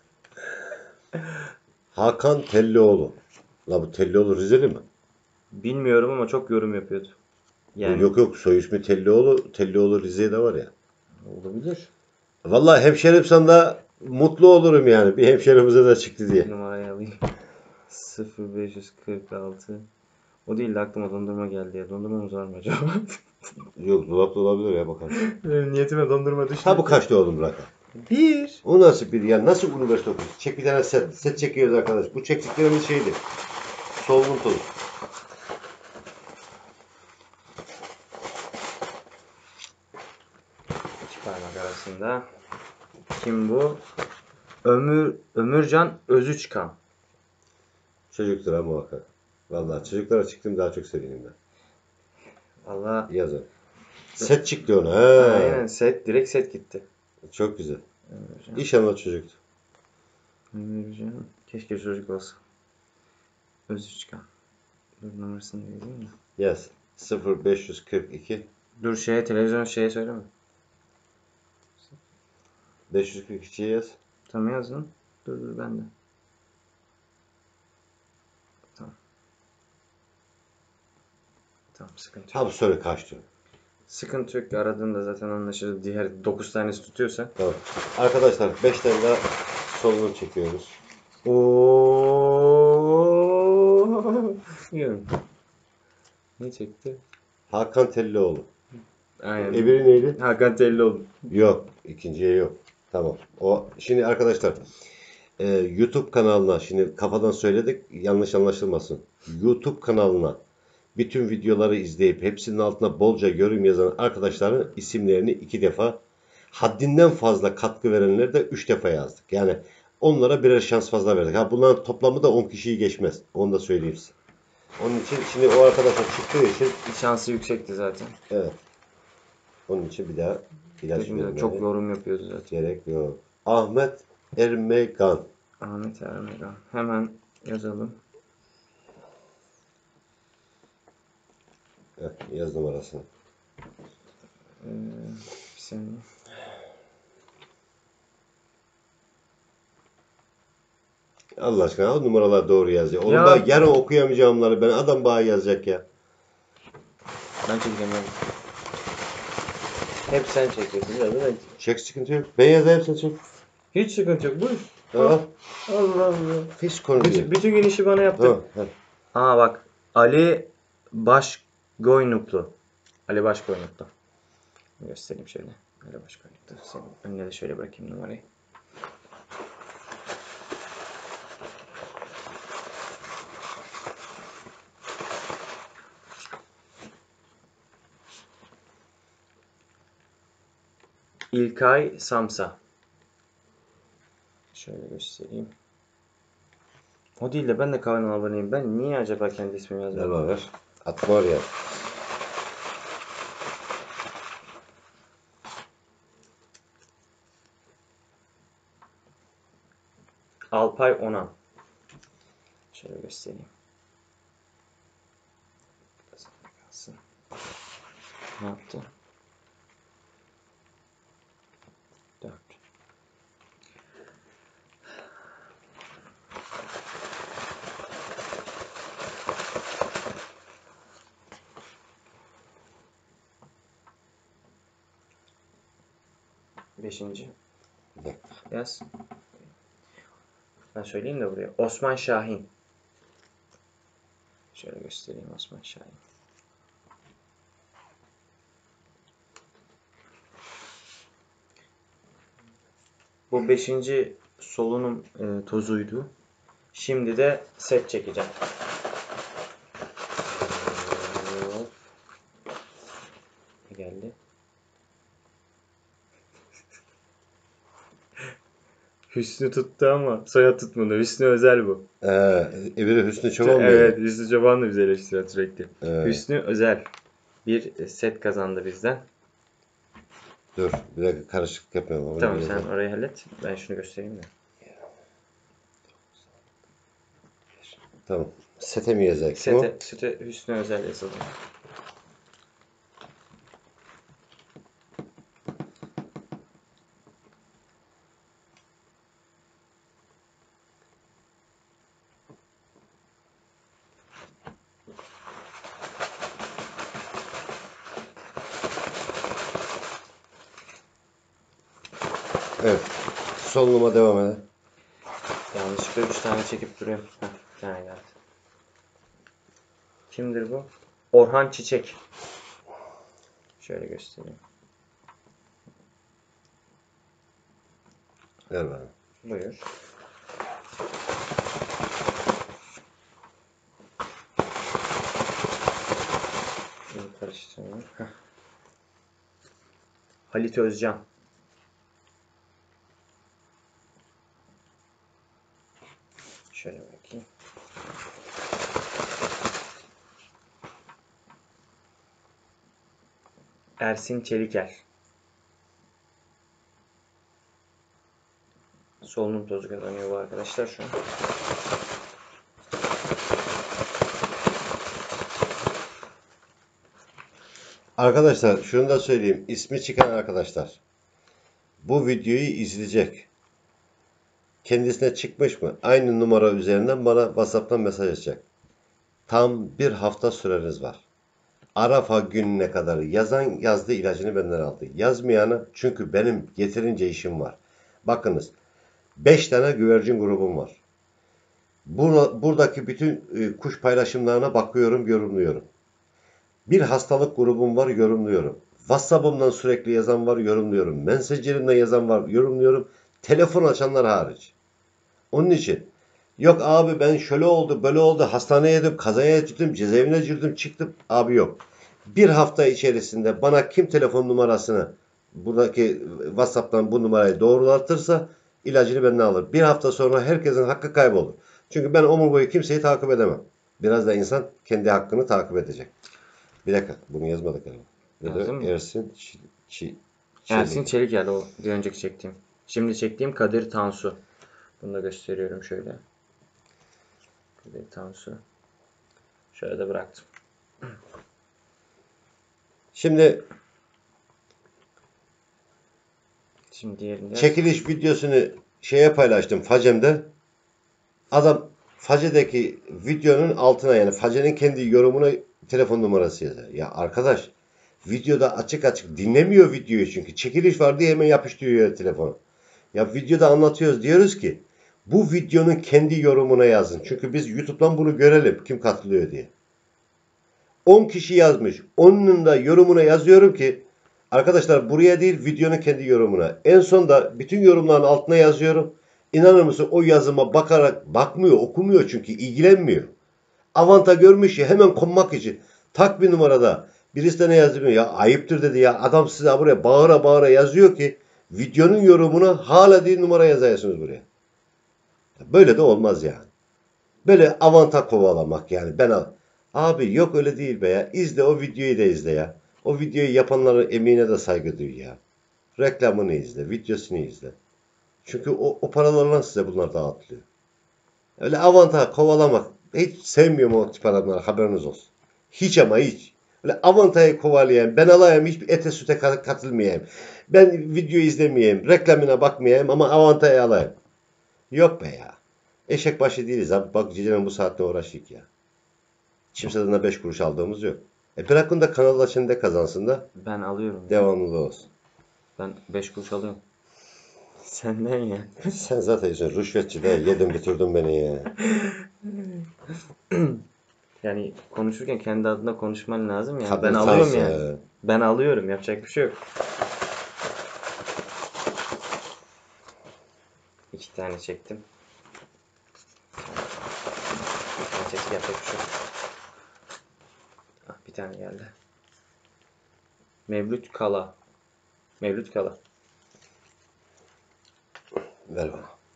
[SPEAKER 1] Hakan Tellioğlu. La bu Tellioğlu Rizeli mi?
[SPEAKER 2] Bilmiyorum ama çok yorum yapıyordu. Yani
[SPEAKER 1] Yok yok, soy ismi Tellioğlu. Tellioğlu Rize'de var ya.
[SPEAKER 2] olabilir.
[SPEAKER 1] Vallahi hemşerim sana mutlu olurum yani. Bir hemşerimize de çıktı diye.
[SPEAKER 2] Numarayı alayım. 0546. O değil de aklıma dondurma geldi ya. Dondurmamız var mı acaba?
[SPEAKER 1] Yok, dolapta olabilir ya, bakalım.
[SPEAKER 2] Benim niyetime dondurma düştü.
[SPEAKER 1] Ha bu kaçtı oğlum rakam?
[SPEAKER 2] Bir.
[SPEAKER 1] O nasıl bir, yani nasıl üniversite okuyorsun? Çek bir tane set. Set çekiyoruz arkadaş. Bu çektiklerimiz şeydi. Solvun tozu.
[SPEAKER 2] İki parmak arasında. Kim bu? Ömürcan Özüçkan.
[SPEAKER 1] Çocuktur ha muhakkak. Vallahi çocuklara çıktım, daha çok sevinirim ben.
[SPEAKER 2] Valla
[SPEAKER 1] Yazın. Set çıktı ona. He.
[SPEAKER 2] aynen, direkt set gitti.
[SPEAKER 1] Çok güzel.
[SPEAKER 2] Ömürcan.
[SPEAKER 1] İnşallah çocuktu.
[SPEAKER 2] Ömürcan. Keşke çocuk olsa. Özüçkan. Dur numarasını yazayım mı?
[SPEAKER 1] Yaz. 0542
[SPEAKER 2] Dur televizyon söyleme.
[SPEAKER 1] 542'ye yaz.
[SPEAKER 2] Tamam yazın. Dur ben de. Tamam. Tamam, sıkıntı
[SPEAKER 1] Ha
[SPEAKER 2] yok.
[SPEAKER 1] bu soru kaçtı?
[SPEAKER 2] Sıkıntı yok, aradığında zaten anlaşılır. Diğer 9 tanesi tutuyorsa.
[SPEAKER 1] Tamam. Arkadaşlar 5 tane daha solunum çekiyoruz.
[SPEAKER 2] Oo. Yiyorum. Ne çekti?
[SPEAKER 1] Hakan Tellioğlu.
[SPEAKER 2] Aynen.
[SPEAKER 1] Eberi neydi?
[SPEAKER 2] Hakan Tellioğlu.
[SPEAKER 1] Yok. İkinciye yok. Tamam. O şimdi arkadaşlar YouTube kanalına, şimdi kafadan söyledik, yanlış anlaşılmasın. YouTube kanalına bütün videoları izleyip hepsinin altına bolca yorum yazan arkadaşların isimlerini 2 defa, haddinden fazla katkı verenleri de 3 defa yazdık. Yani onlara birer şans fazla verdik. Ha bunların toplamı da 10 kişiyi geçmez. Onu da söyleyeyim size. Onun için şimdi o arkadaşa çıktığı için,
[SPEAKER 2] Şansı yüksekti zaten.
[SPEAKER 1] evet. Onun için bir daha ilaç
[SPEAKER 2] Dedim de
[SPEAKER 1] vermeye
[SPEAKER 2] çok yorum yapıyordu zaten.
[SPEAKER 1] gerek yok. Ahmet Ermegan.
[SPEAKER 2] Ahmet Ermegan. Hemen yazalım.
[SPEAKER 1] Yaz numarasını.
[SPEAKER 2] Bir saniye.
[SPEAKER 1] Allah aşkına o numaralar doğru yaz ya. Oğlum
[SPEAKER 2] Ya.
[SPEAKER 1] bak yarın okuyamayacağımları ben, adam bana yazacak ya.
[SPEAKER 2] Ben çekeceğim ben. Hep sen çekiyorsun. Biraz da ben.
[SPEAKER 1] Çek, sıkıntı yok. Ben yazayım, sen çek.
[SPEAKER 2] Hiç sıkıntı yok. Buyur.
[SPEAKER 1] Tamam.
[SPEAKER 2] Allah Allah.
[SPEAKER 1] Hiç konu değil.
[SPEAKER 2] Bütün gün işi bana yaptı.
[SPEAKER 1] Tamam. hadi.
[SPEAKER 2] Aa bak. Ali Başgoynuklu. Ali Başgoynuklu. Göstereyim şöyle. Ali Başgoynuklu. Senin önüne de şöyle bırakayım numarayı. İlkay Samsa. Şöyle göstereyim. O değil de ben de kanala aboneyim. Ben niye acaba kendi ismimi
[SPEAKER 1] Ver
[SPEAKER 2] yazmadım?
[SPEAKER 1] bana ver. Atma oraya.
[SPEAKER 2] Alpay Onan. Şöyle göstereyim. Biraz kalsın. Ne yaptı? 4. Beşinci.
[SPEAKER 1] Bir dakika.
[SPEAKER 2] Yaz. Ben söyleyeyim de buraya. Osman Şahin. Şöyle göstereyim, Osman Şahin. Bu 5. solunum tozuydu. Şimdi de set çekeceğim. Hop. Geldi. Hüsnü tuttu ama soyad tutmadı. Hüsnü Özel bu.
[SPEAKER 1] Öbürü Hüsnü Çoban mıydı?
[SPEAKER 2] Evet, Hüsnü Çoban da bizi eleştiriyor sürekli.
[SPEAKER 1] Evet.
[SPEAKER 2] Hüsnü Özel bir set kazandı bizden.
[SPEAKER 1] Dur bir dakika, karışıklık yapıyorum. Onu
[SPEAKER 2] Tamam,
[SPEAKER 1] bir
[SPEAKER 2] sen
[SPEAKER 1] yazalım.
[SPEAKER 2] orayı hallet. Ben şunu göstereyim de.
[SPEAKER 1] Tamam. Sete mi yazacaksın o?
[SPEAKER 2] Sete Hüsnü Özel yazalım.
[SPEAKER 1] Evet. Solunuma devam edelim.
[SPEAKER 2] Yanlışlıkla 3 tane çekip duruyorum. Heh, bir tane geldi. Kimdir bu? Orhan Çiçek. Şöyle göstereyim.
[SPEAKER 1] Ver bana.
[SPEAKER 2] Buyur. Şunu karıştırayım. Heh. Halit Özcan. Şöyle bakayım. Ersin Çeliker. Solunum tozu kazanıyor bu arkadaşlar şu an.
[SPEAKER 1] Arkadaşlar şunu da söyleyeyim. İsmi çıkan arkadaşlar bu videoyu izleyecek. Kendisine çıkmış mı? Aynı numara üzerinden bana WhatsApp'tan mesaj atacak. Tam bir hafta süreniz var. Arafa gününe kadar yazan yazdı, ilacını benden aldı. Yazmayanı, çünkü benim yeterince işim var. Bakınız 5 tane güvercin grubum var. Buradaki bütün kuş paylaşımlarına bakıyorum, yorumluyorum. Bir hastalık grubum var, yorumluyorum. WhatsApp'ımdan sürekli yazan var, yorumluyorum. Messenger'imden yazan var, yorumluyorum. Telefon açanlar hariç. Onun için yok abi ben şöyle oldu, böyle oldu, hastaneye yedim, kazaya gittim, cezaevine girdim, çıktım. Abi yok. Bir hafta içerisinde bana kim telefon numarasını buradaki WhatsApp'tan bu numarayı doğrulatırsa ilacını benden alır. Bir hafta sonra herkesin hakkı kaybolur. Çünkü ben ömür boyu kimseyi takip edemem. Biraz da insan kendi hakkını takip edecek. Bir dakika, bunu yazmadık galiba.
[SPEAKER 2] Yazdın mı?
[SPEAKER 1] Ersin
[SPEAKER 2] Ersin
[SPEAKER 1] Çelik.
[SPEAKER 2] Çeliker o bir önceki çektiğim. Şimdi çektiğim Kadir Tansu. Bunu da gösteriyorum şöyle. Kadir Tansu. Şöyle de bıraktım.
[SPEAKER 1] Şimdi
[SPEAKER 2] Şimdi diğerinde
[SPEAKER 1] çekiliş videosunu şeye paylaştım, Facem'de. Adam Face'deki videonun altına, yani Face'nin kendi yorumuna telefon numarası yazar. Ya arkadaş, videoda açık açık dinlemiyor videoyu çünkü. Çekiliş var diye hemen yapıştırıyor telefonu. Ya videoda anlatıyoruz, diyoruz ki bu videonun kendi yorumuna yazın. Çünkü biz YouTube'dan bunu görelim kim katılıyor diye. 10 kişi yazmış. Onun da yorumuna yazıyorum ki arkadaşlar buraya değil, videonun kendi yorumuna. En son da bütün yorumların altına yazıyorum. İnanır mısın, o yazıma bakarak bakmıyor, okumuyor çünkü ilgilenmiyor. Avanta görmüş ya, hemen konmak için. Tak bir numarada. Birisi de ne yazıyor? Ya ayıptır dedi ya. Adam size buraya bağıra bağıra yazıyor ki videonun yorumuna hala değil numara yazıyorsunuz buraya. Böyle de olmaz yani. Böyle avanta kovalamak yani. Abi yok öyle değil be ya. İzle o videoyu da izle ya. O videoyu yapanların emeğine de saygı duy ya. Reklamını izle, videosunu izle. Çünkü o paralarla size bunlar dağıtılıyor. Öyle avanta kovalamak. Hiç sevmiyorum o tip adamları, haberiniz olsun. Hiç ama hiç. Öyle avantayı kovalayan, ben alayım hiçbir ete süte katılmayayım. Ben video izlemeyeyim, reklamına bakmayayım ama avantayı alayım. Yok be ya. Eşek başı değiliz abi. Bak Cice'nin bu saatte uğraştık ya. Kimseden de 5 kuruş aldığımız yok. Bırakın da kanal açın da kazansın da
[SPEAKER 2] ben alıyorum ya.
[SPEAKER 1] devamlı olsun.
[SPEAKER 2] Ben 5 kuruş alıyorum. Senden ya.
[SPEAKER 1] Sen zaten rüşvetçi de yedin bitirdin beni ya.
[SPEAKER 2] Yani konuşurken kendi adına konuşman lazım yani. Ben
[SPEAKER 1] Kadir
[SPEAKER 2] alıyorum
[SPEAKER 1] Tansu.
[SPEAKER 2] yani. Ben alıyorum. Yapacak bir şey yok. 2 tane çektim. Bir tane çektik, yapacak bir şey yok. Ah, bir tane geldi. Mevlüt Kala. Mevlüt Kala.
[SPEAKER 1] Ver bana.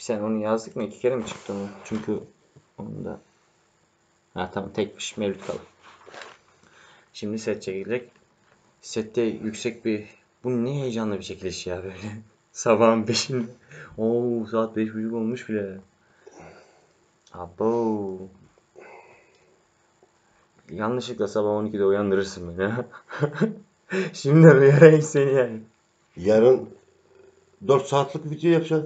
[SPEAKER 2] Sen onu yazdık mı? 2 kere mi çıktı onu? Çünkü onu da... Ha tamam, tekmiş. Mevcut kalın. Şimdi set çekilecek. Sette yüksek bir... Bu ne heyecanlı bir çekiliş ya böyle. Sabahın 5'inde. Oo, saat 5.30 olmuş bile. Abo. Yanlışlıkla sabah 12'de uyandırırsın beni ha. Şimdiden uyarayım seni yani.
[SPEAKER 1] Yarın 4 saatlik video yapacağım.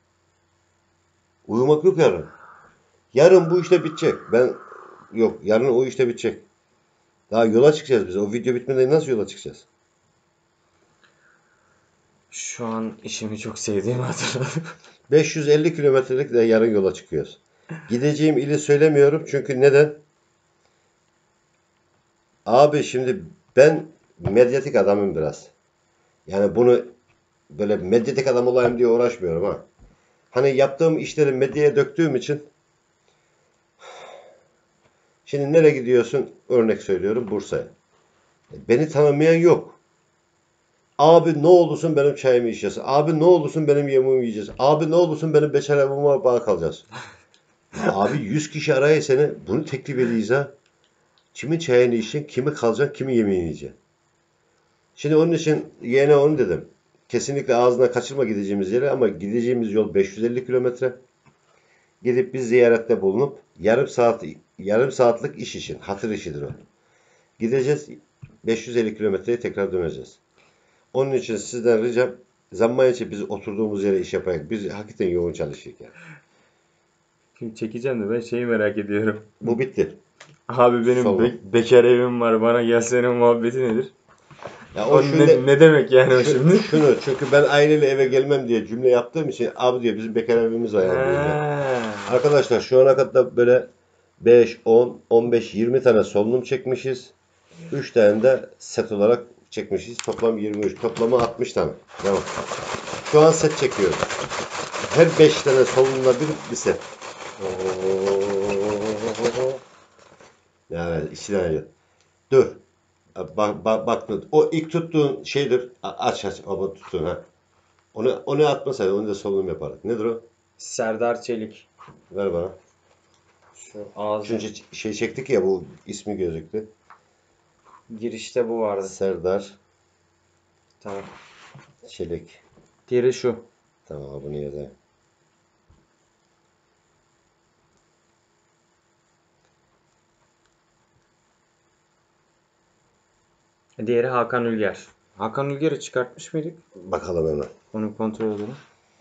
[SPEAKER 1] Uyumak yok yarın. Yarın bu işte bitecek. Yok, yarın o işte bitecek. Daha yola çıkacağız biz. O video bitmeden nasıl yola çıkacağız?
[SPEAKER 2] Şu an işimi çok sevdiğimi hatırladım.
[SPEAKER 1] 550 kilometrelik de yarın yola çıkıyoruz. Gideceğim ili söylemiyorum çünkü neden? Abi şimdi ben medyatik adamım biraz. Yani bunu böyle medyatik adam olayım diye uğraşmıyorum ha. Hani yaptığım işleri medyaya döktüğüm için şimdi nereye gidiyorsun? Örnek söylüyorum, Bursa'ya. Beni tanımayan yok. Abi ne olursun benim çayımı içeceğiz. Abi ne olursun benim yemeğimi yiyeceğiz. Abi ne olursun benim beşer evime bağ kalacağız. Ya abi 100 kişi araya seni bunu teklif edeceğiz ha. Kimin çayını içeceksin, kimi kalacaksın, kimi yemeğini yiyeceksin. Şimdi onun için yeğene onu dedim. Kesinlikle ağzına kaçırma gideceğimiz yere, ama gideceğimiz yol 550 kilometre. Gidip bir ziyarette bulunup yarım saatlik iş için, hatır işidir o. Gideceğiz, 550 kilometreyi tekrar döneceğiz. Onun için sizden ricam, zaman için biz oturduğumuz yere iş yapayım. Biz hakikaten yoğun çalışıyoruz yani.
[SPEAKER 2] Şimdi çekeceğim de ben şeyi merak ediyorum.
[SPEAKER 1] Bu bitti.
[SPEAKER 2] Abi benim
[SPEAKER 1] Son.
[SPEAKER 2] bekar evim var, bana gelsene muhabbeti nedir?
[SPEAKER 1] Ya
[SPEAKER 2] O
[SPEAKER 1] o şimdi
[SPEAKER 2] ne demek yani o şimdi?
[SPEAKER 1] şunu, çünkü ben aileyle eve gelmem diye cümle yaptığım için abi diyor bizim bekar evimiz var yani diyecek.
[SPEAKER 2] Ha.
[SPEAKER 1] Arkadaşlar şu ana kadar böyle 5, 10, 15, 20 tane solunum çekmişiz. 3 tane de set olarak çekmişiz. Toplam 23. Toplamı 60 tane. Tamam. Şu an set çekiyoruz. Her 5 tane solunumla bir set. Yani içine gel. Dur. Bak. O ilk tuttuğun şeydir. Aç. Ama tuttuğun ha. Onu atmasaydı onu da solunum yapardık. Nedir o?
[SPEAKER 2] Serdar Çelik.
[SPEAKER 1] Ver bana.
[SPEAKER 2] Şu ağzı
[SPEAKER 1] Çünkü şey çektik ya, bu ismi gözüktü.
[SPEAKER 2] girişte bu vardı.
[SPEAKER 1] Serdar
[SPEAKER 2] Tamam.
[SPEAKER 1] Çelik.
[SPEAKER 2] Diğeri şu.
[SPEAKER 1] Tamam, bunu yazayım.
[SPEAKER 2] Diğeri Hakan Ülger. Hakan Ülger'i çıkartmış mıydık?
[SPEAKER 1] Bakalım hemen.
[SPEAKER 2] Onu kontrol edelim.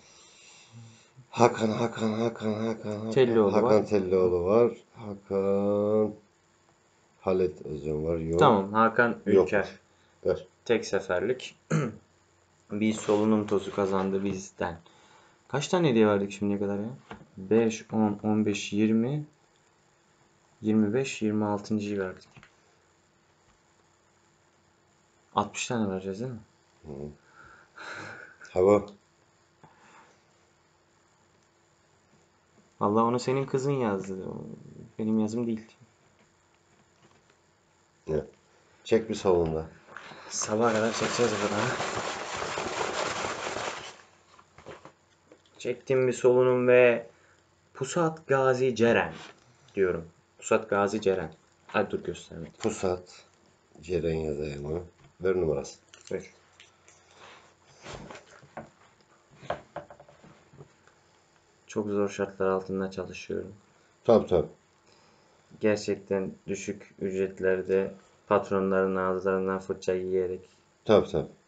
[SPEAKER 1] Hakan.
[SPEAKER 2] Tellioğlu var.
[SPEAKER 1] Hakan Tellioğlu var. Hakan Halit Özcan var. Yok.
[SPEAKER 2] Tamam, Hakan
[SPEAKER 1] Yok.
[SPEAKER 2] Ülker.
[SPEAKER 1] Ver.
[SPEAKER 2] Tek seferlik. Bir solunum tozu kazandı bizden. Kaç tane hediye verdik şimdiye kadar ya? 5, 10, 15, 20, 25, 26.'yı verdik. 60 tane vereceğiz değil mi?
[SPEAKER 1] Hava.
[SPEAKER 2] Vallahi onu senin kızın yazdı. Benim yazım değil.
[SPEAKER 1] Evet. Çek bir salonda.
[SPEAKER 2] Sabaha kadar çekeceğiz o kadar. Çektim bir solunum ve Pusat Gazi Ceren diyorum. Pusat Gazi Ceren. Hadi dur gösterme.
[SPEAKER 1] Pusat. Ceren yazayım onu. Ver numarası.
[SPEAKER 2] Ver. Çok zor şartlar altında çalışıyorum.
[SPEAKER 1] Tabii.
[SPEAKER 2] Gerçekten düşük ücretlerde patronların ağızlarından fırça yiyerek
[SPEAKER 1] Tabii.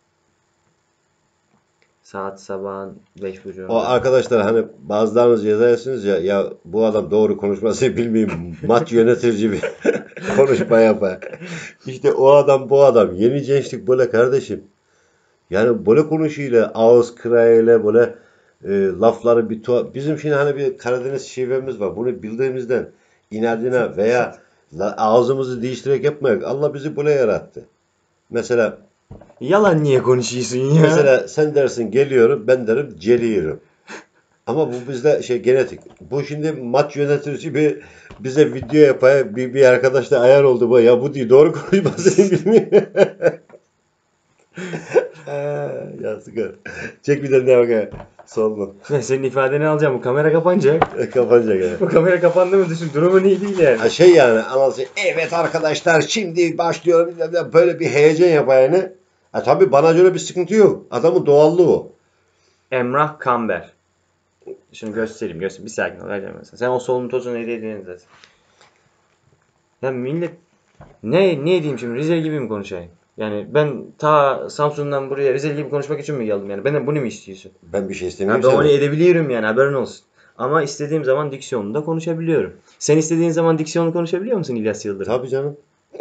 [SPEAKER 2] saat sabahın
[SPEAKER 1] O
[SPEAKER 2] 5.30'unda.
[SPEAKER 1] arkadaşlar, hani bazılarınız yazarsınız ya bu adam doğru konuşması bilmiyorum, maç yönetici bir konuşma yapar. İşte o adam bu adam. Yeni gençlik böyle kardeşim. Yani böyle konuşuyla, ağız kırağıyla böyle lafları bir tuhaf. Bizim şimdi hani bir Karadeniz şivemiz var. Bunu bildiğimizden inadına veya ağzımızı değiştirerek yapmayak. Allah bizi böyle yarattı. Mesela
[SPEAKER 2] Yalan niye konuşuyorsun ya?
[SPEAKER 1] Mesela sen dersin geliyorum, ben derim geliyorum. Ama bu bizde şey, genetik. Bu şimdi maç yönetici bize video yapar. Bir arkadaş da ayar oldu bu. Ya bu diyor doğru konuşmasını bilmiyor. Ya sıkar. Çek bir tane daha bakayım. Sollu.
[SPEAKER 2] Ben senin ifadeni alacağım. Bu kamera kapanacak.
[SPEAKER 1] Kapanacak yani.
[SPEAKER 2] Bu kamera kapandı mı düşün. Durumun iyi değil yani.
[SPEAKER 1] Ha şey yani anlatıyor. Evet arkadaşlar şimdi başlıyorum. Böyle bir heyecan yapar yani. Ha tabii bana göre bir sıkıntı yok. Adamın doğallığı o.
[SPEAKER 2] Emrah Kamber. Şunu göstereyim. Bir sakin ol. Vereceğim mesela. Sen o solunum tozunu hediye edin zaten. Ya millet ne diyeyim şimdi? Rizeli gibi mi konuşayım? Yani ben ta Samsun'dan buraya Rizeli gibi konuşmak için mi geldim yani? Benden bunu mu istiyorsun?
[SPEAKER 1] Ben bir şey
[SPEAKER 2] Ya
[SPEAKER 1] istemiyorum
[SPEAKER 2] ben onu
[SPEAKER 1] senden.
[SPEAKER 2] edebiliyorum yani haberin olsun. Ama istediğim zaman diksiyonunda konuşabiliyorum. Sen istediğin zaman diksiyonlu konuşabiliyor musun İlyas Yıldırım?
[SPEAKER 1] Tabii canım.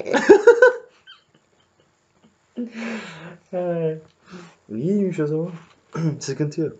[SPEAKER 2] He. İyiymiş o zaman. Sıkıntı yok.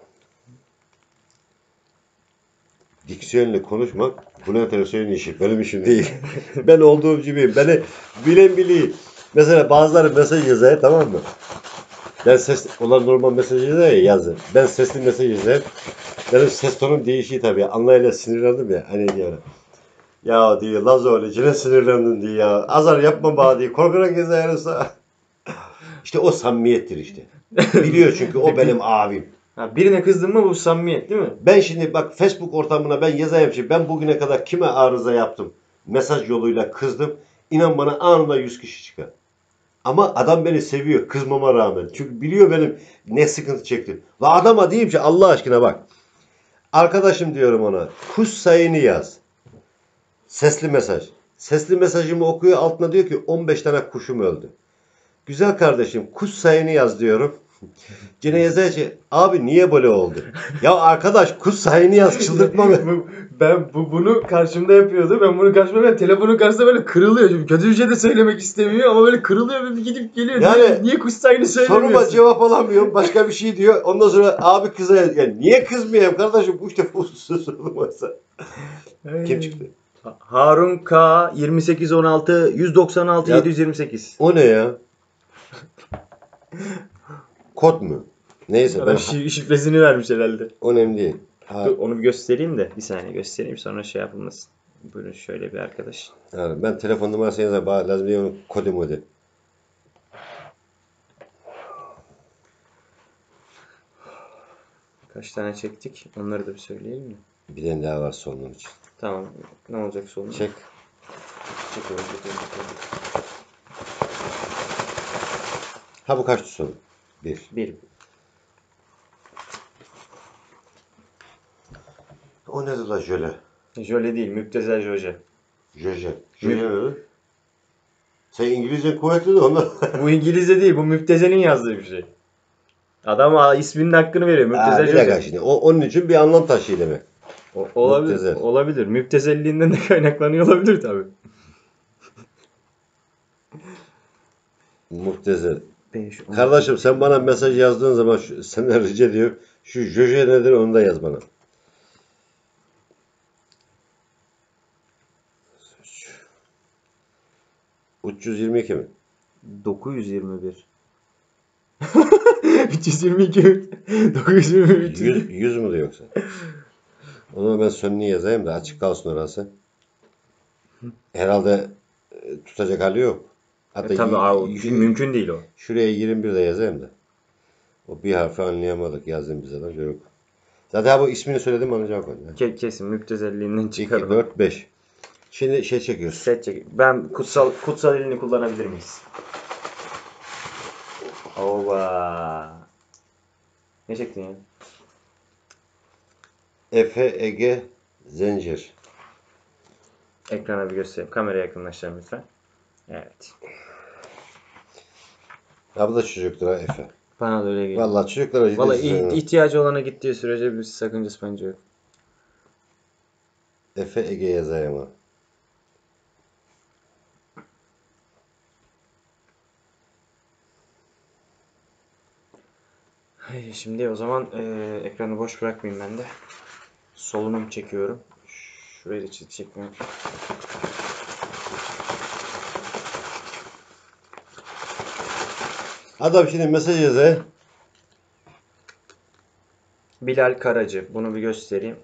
[SPEAKER 1] Diksiyonla konuşmak Bülent Ersoy'un işi. Benim işim değil. Ben olduğum gibiyim. Beni bilen biliyor. Mesela bazıları mesaj yazar tamam mı? Ben onlar normal mesaj yazar ya yazın. Ben sesli mesaj yazarım. Benim ses tonum değişiyor tabii. Anlayla sinirlendim ya. Hani diyor. Ya diyor Lazo öyle yine sinirlendin diyor ya. Azar yapma bana diyor. Korkarak yazarsa. İşte o samimiyettir işte. Biliyor çünkü o benim abim.
[SPEAKER 2] Ha, birine kızdın mı bu samimiyet değil mi?
[SPEAKER 1] Ben şimdi bak Facebook ortamına ben yazayım şimdi. Ben bugüne kadar kime arıza yaptım? Mesaj yoluyla kızdım. İnan bana anında 100 kişi çıkar. Ama adam beni seviyor kızmama rağmen. Çünkü biliyor benim ne sıkıntı çektim. La adama diyeyim ki Allah aşkına bak. Arkadaşım diyorum ona. Kuş sayını yaz. Sesli mesaj. Sesli mesajımı okuyor altına diyor ki 15 tane kuşum öldü. Güzel kardeşim kuş sayını yaz diyorum. Gene yazar ki abi niye böyle oldu? Ya arkadaş kuş sayını yaz çıldırtma beni.
[SPEAKER 2] Bunu karşımda yapıyordu. Ben bunu karşımda telefonun karşısında böyle kırılıyor. Şimdi kötü bir şey de söylemek istemiyor ama böyle kırılıyor ve bir gidip geliyor.
[SPEAKER 1] Yani
[SPEAKER 2] niye kuş sayını söylemiyorsun?
[SPEAKER 1] Soruma cevap alamıyorum. Başka bir şey diyor. Ondan sonra abi kıza yani niye kızmayayım kardeşim? Bu işte bu sorulmasa. Kim çıktı?
[SPEAKER 2] Harun K 2816 196
[SPEAKER 1] Ya-
[SPEAKER 2] 728.
[SPEAKER 1] O ne ya? Kod mu? Neyse ben
[SPEAKER 2] Şifresini vermiş herhalde.
[SPEAKER 1] önemli değil. Ha,
[SPEAKER 2] Dur, onu bir göstereyim de. Bir saniye göstereyim sonra şey yapılmasın. Buyurun şöyle bir arkadaş.
[SPEAKER 1] yani ben telefon numarasını yazar. Bana lazım değil onun kodu modu.
[SPEAKER 2] Kaç tane çektik? Onları da bir söyleyelim mi?
[SPEAKER 1] Bir tane daha var sonun için.
[SPEAKER 2] Tamam. Ne olacak sorun?
[SPEAKER 1] Çek.
[SPEAKER 2] Çekiyorum.
[SPEAKER 1] Ha bu kaçtı sonu? Bir.
[SPEAKER 2] Bir.
[SPEAKER 1] O nedir la jöle?
[SPEAKER 2] Jöle değil. Müptezel Joje.
[SPEAKER 1] Jöje. Jöle ne? Sen İngilizce kuvvetli de ondan.
[SPEAKER 2] Bu İngilizce değil. Bu Müptezel'in yazdığı bir şey. Adam isminin hakkını veriyor. Müptezel
[SPEAKER 1] Bir dakika
[SPEAKER 2] Joje.
[SPEAKER 1] şimdi. Onun için bir anlam taşıyor demek.
[SPEAKER 2] Olabilir.
[SPEAKER 1] Müptezel.
[SPEAKER 2] Olabilir. Müptezelliğinden de kaynaklanıyor olabilir tabii.
[SPEAKER 1] Muhtezel. Kardeşim sen bana mesaj yazdığın zaman senden rica ediyorum. Şu jöje nedir onu da yaz bana. ...322 mi?
[SPEAKER 2] 921. 322. 921.
[SPEAKER 1] 100 müdür yoksa? Onu ben sonunu yazayım da açık kalsın orası. Herhalde tutacak hali yok. Hatta
[SPEAKER 2] Tabii mümkün değil o.
[SPEAKER 1] şuraya 21 de yazayım da. O bir harfi anlayamadık yazdım bize lan çocuk. Zaten bu ismini söyledim anlayacak onu.
[SPEAKER 2] Kesin müptezelliğinden
[SPEAKER 1] 2,
[SPEAKER 2] çıkar.
[SPEAKER 1] 4, 5. Şimdi şey çekiyoruz.
[SPEAKER 2] Set çek. Ben kutsal elini kullanabilir miyiz? Ova. Ne çektin ya?
[SPEAKER 1] Efe, Ege, Zencir.
[SPEAKER 2] Ekrana bir göstereyim. Kameraya yakınlaştırın lütfen. Evet.
[SPEAKER 1] Ya bu da çocuktur ha Efe.
[SPEAKER 2] Bana da öyle geliyor.
[SPEAKER 1] Vallahi çocuklara ciddi
[SPEAKER 2] Vallahi
[SPEAKER 1] söylüyorum.
[SPEAKER 2] ihtiyacı olana gittiği sürece bir sakıncası bence yok.
[SPEAKER 1] Efe, Ege yazayım ha.
[SPEAKER 2] Şimdi o zaman ekranı boş bırakmayayım ben de. Solunum çekiyorum. Şurayı da çekmiyorum.
[SPEAKER 1] Adam şimdi mesaj yazıyor.
[SPEAKER 2] Bilal Karacı. Bunu bir göstereyim.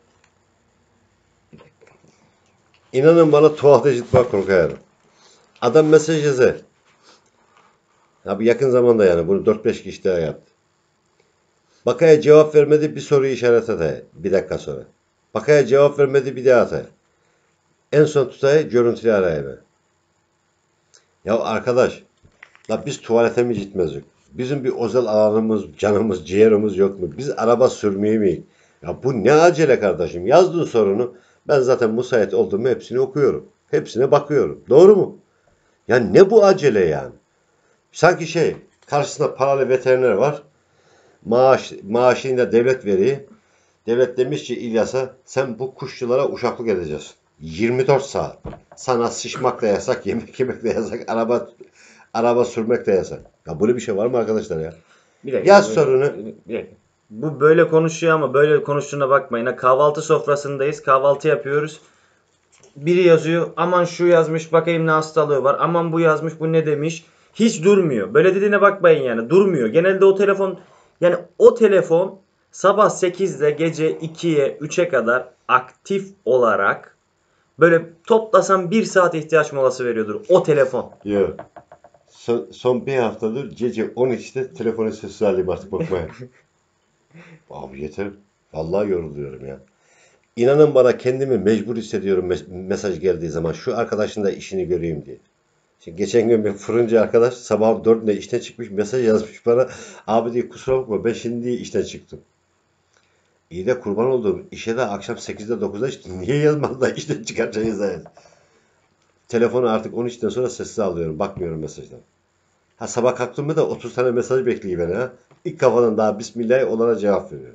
[SPEAKER 1] İnanın bana tuhaf eşitmek korkuyorum. Adam mesaj yazıyor. Abi yakın zamanda yani bunu 4-5 kişi daha yaptı. Bakaya cevap vermedi, bir soru işaret atay. Bir dakika sonra. Bakaya cevap vermedi, bir daha atay. En son tutayı görüntülü arayayım. Ya arkadaş, la biz tuvalete mi gitmezdik? Bizim bir özel alanımız, canımız, ciğerimiz yok mu? Biz araba sürmeye miyiz? Ya bu ne acele kardeşim? Yazdığın sorunu ben zaten müsait olduğumu hepsini okuyorum. Hepsine bakıyorum. Doğru mu? Ya ne bu acele yani? Sanki karşısında paralı veteriner var. Maaşını da devlet veriyor. Devlet demiş ki İlyas'a sen bu kuşçulara uşaklık edeceksin. 24 saat. Sana sıçmak da yasak, yemek yemek de yasak, araba sürmek de yasak. Ya böyle bir şey var mı arkadaşlar ya?
[SPEAKER 2] Bir dakika.
[SPEAKER 1] Yaz sorunu.
[SPEAKER 2] Bir dakika. Bu böyle konuşuyor ama böyle konuştuğuna bakmayın. Ha, kahvaltı sofrasındayız. Kahvaltı yapıyoruz. Biri yazıyor. Aman şu yazmış bakayım ne hastalığı var. Aman bu yazmış bu ne demiş. Hiç durmuyor. Böyle dediğine bakmayın yani. Durmuyor. Genelde o telefon sabah 8'de gece 2'ye 3'e kadar aktif olarak böyle toplasam 1 saat ihtiyaç molası veriyordur o telefon.
[SPEAKER 1] Yok. Son bir haftadır gece 12'de telefonu sessiz alayım artık bakmaya. Abi yeter. Vallahi yoruluyorum ya. İnanın bana kendimi mecbur hissediyorum mesaj geldiği zaman. Şu arkadaşın da işini göreyim diye. Şimdi geçen gün bir fırıncı arkadaş sabah 4'ünde işten çıkmış mesaj yazmış bana. Abi diye kusura bakma ben şimdi diye işten çıktım. İyi de kurban olduğum işe de akşam 8'de 9'da niye yazmadın da işten çıkaracağız yani. Telefonu artık 13'ten sonra sessiz alıyorum. Bakmıyorum mesajlara. Ha sabah kalktığımda da 30 tane mesaj bekliyor beni ha. İlk kafadan daha Bismillah olana cevap veriyorum.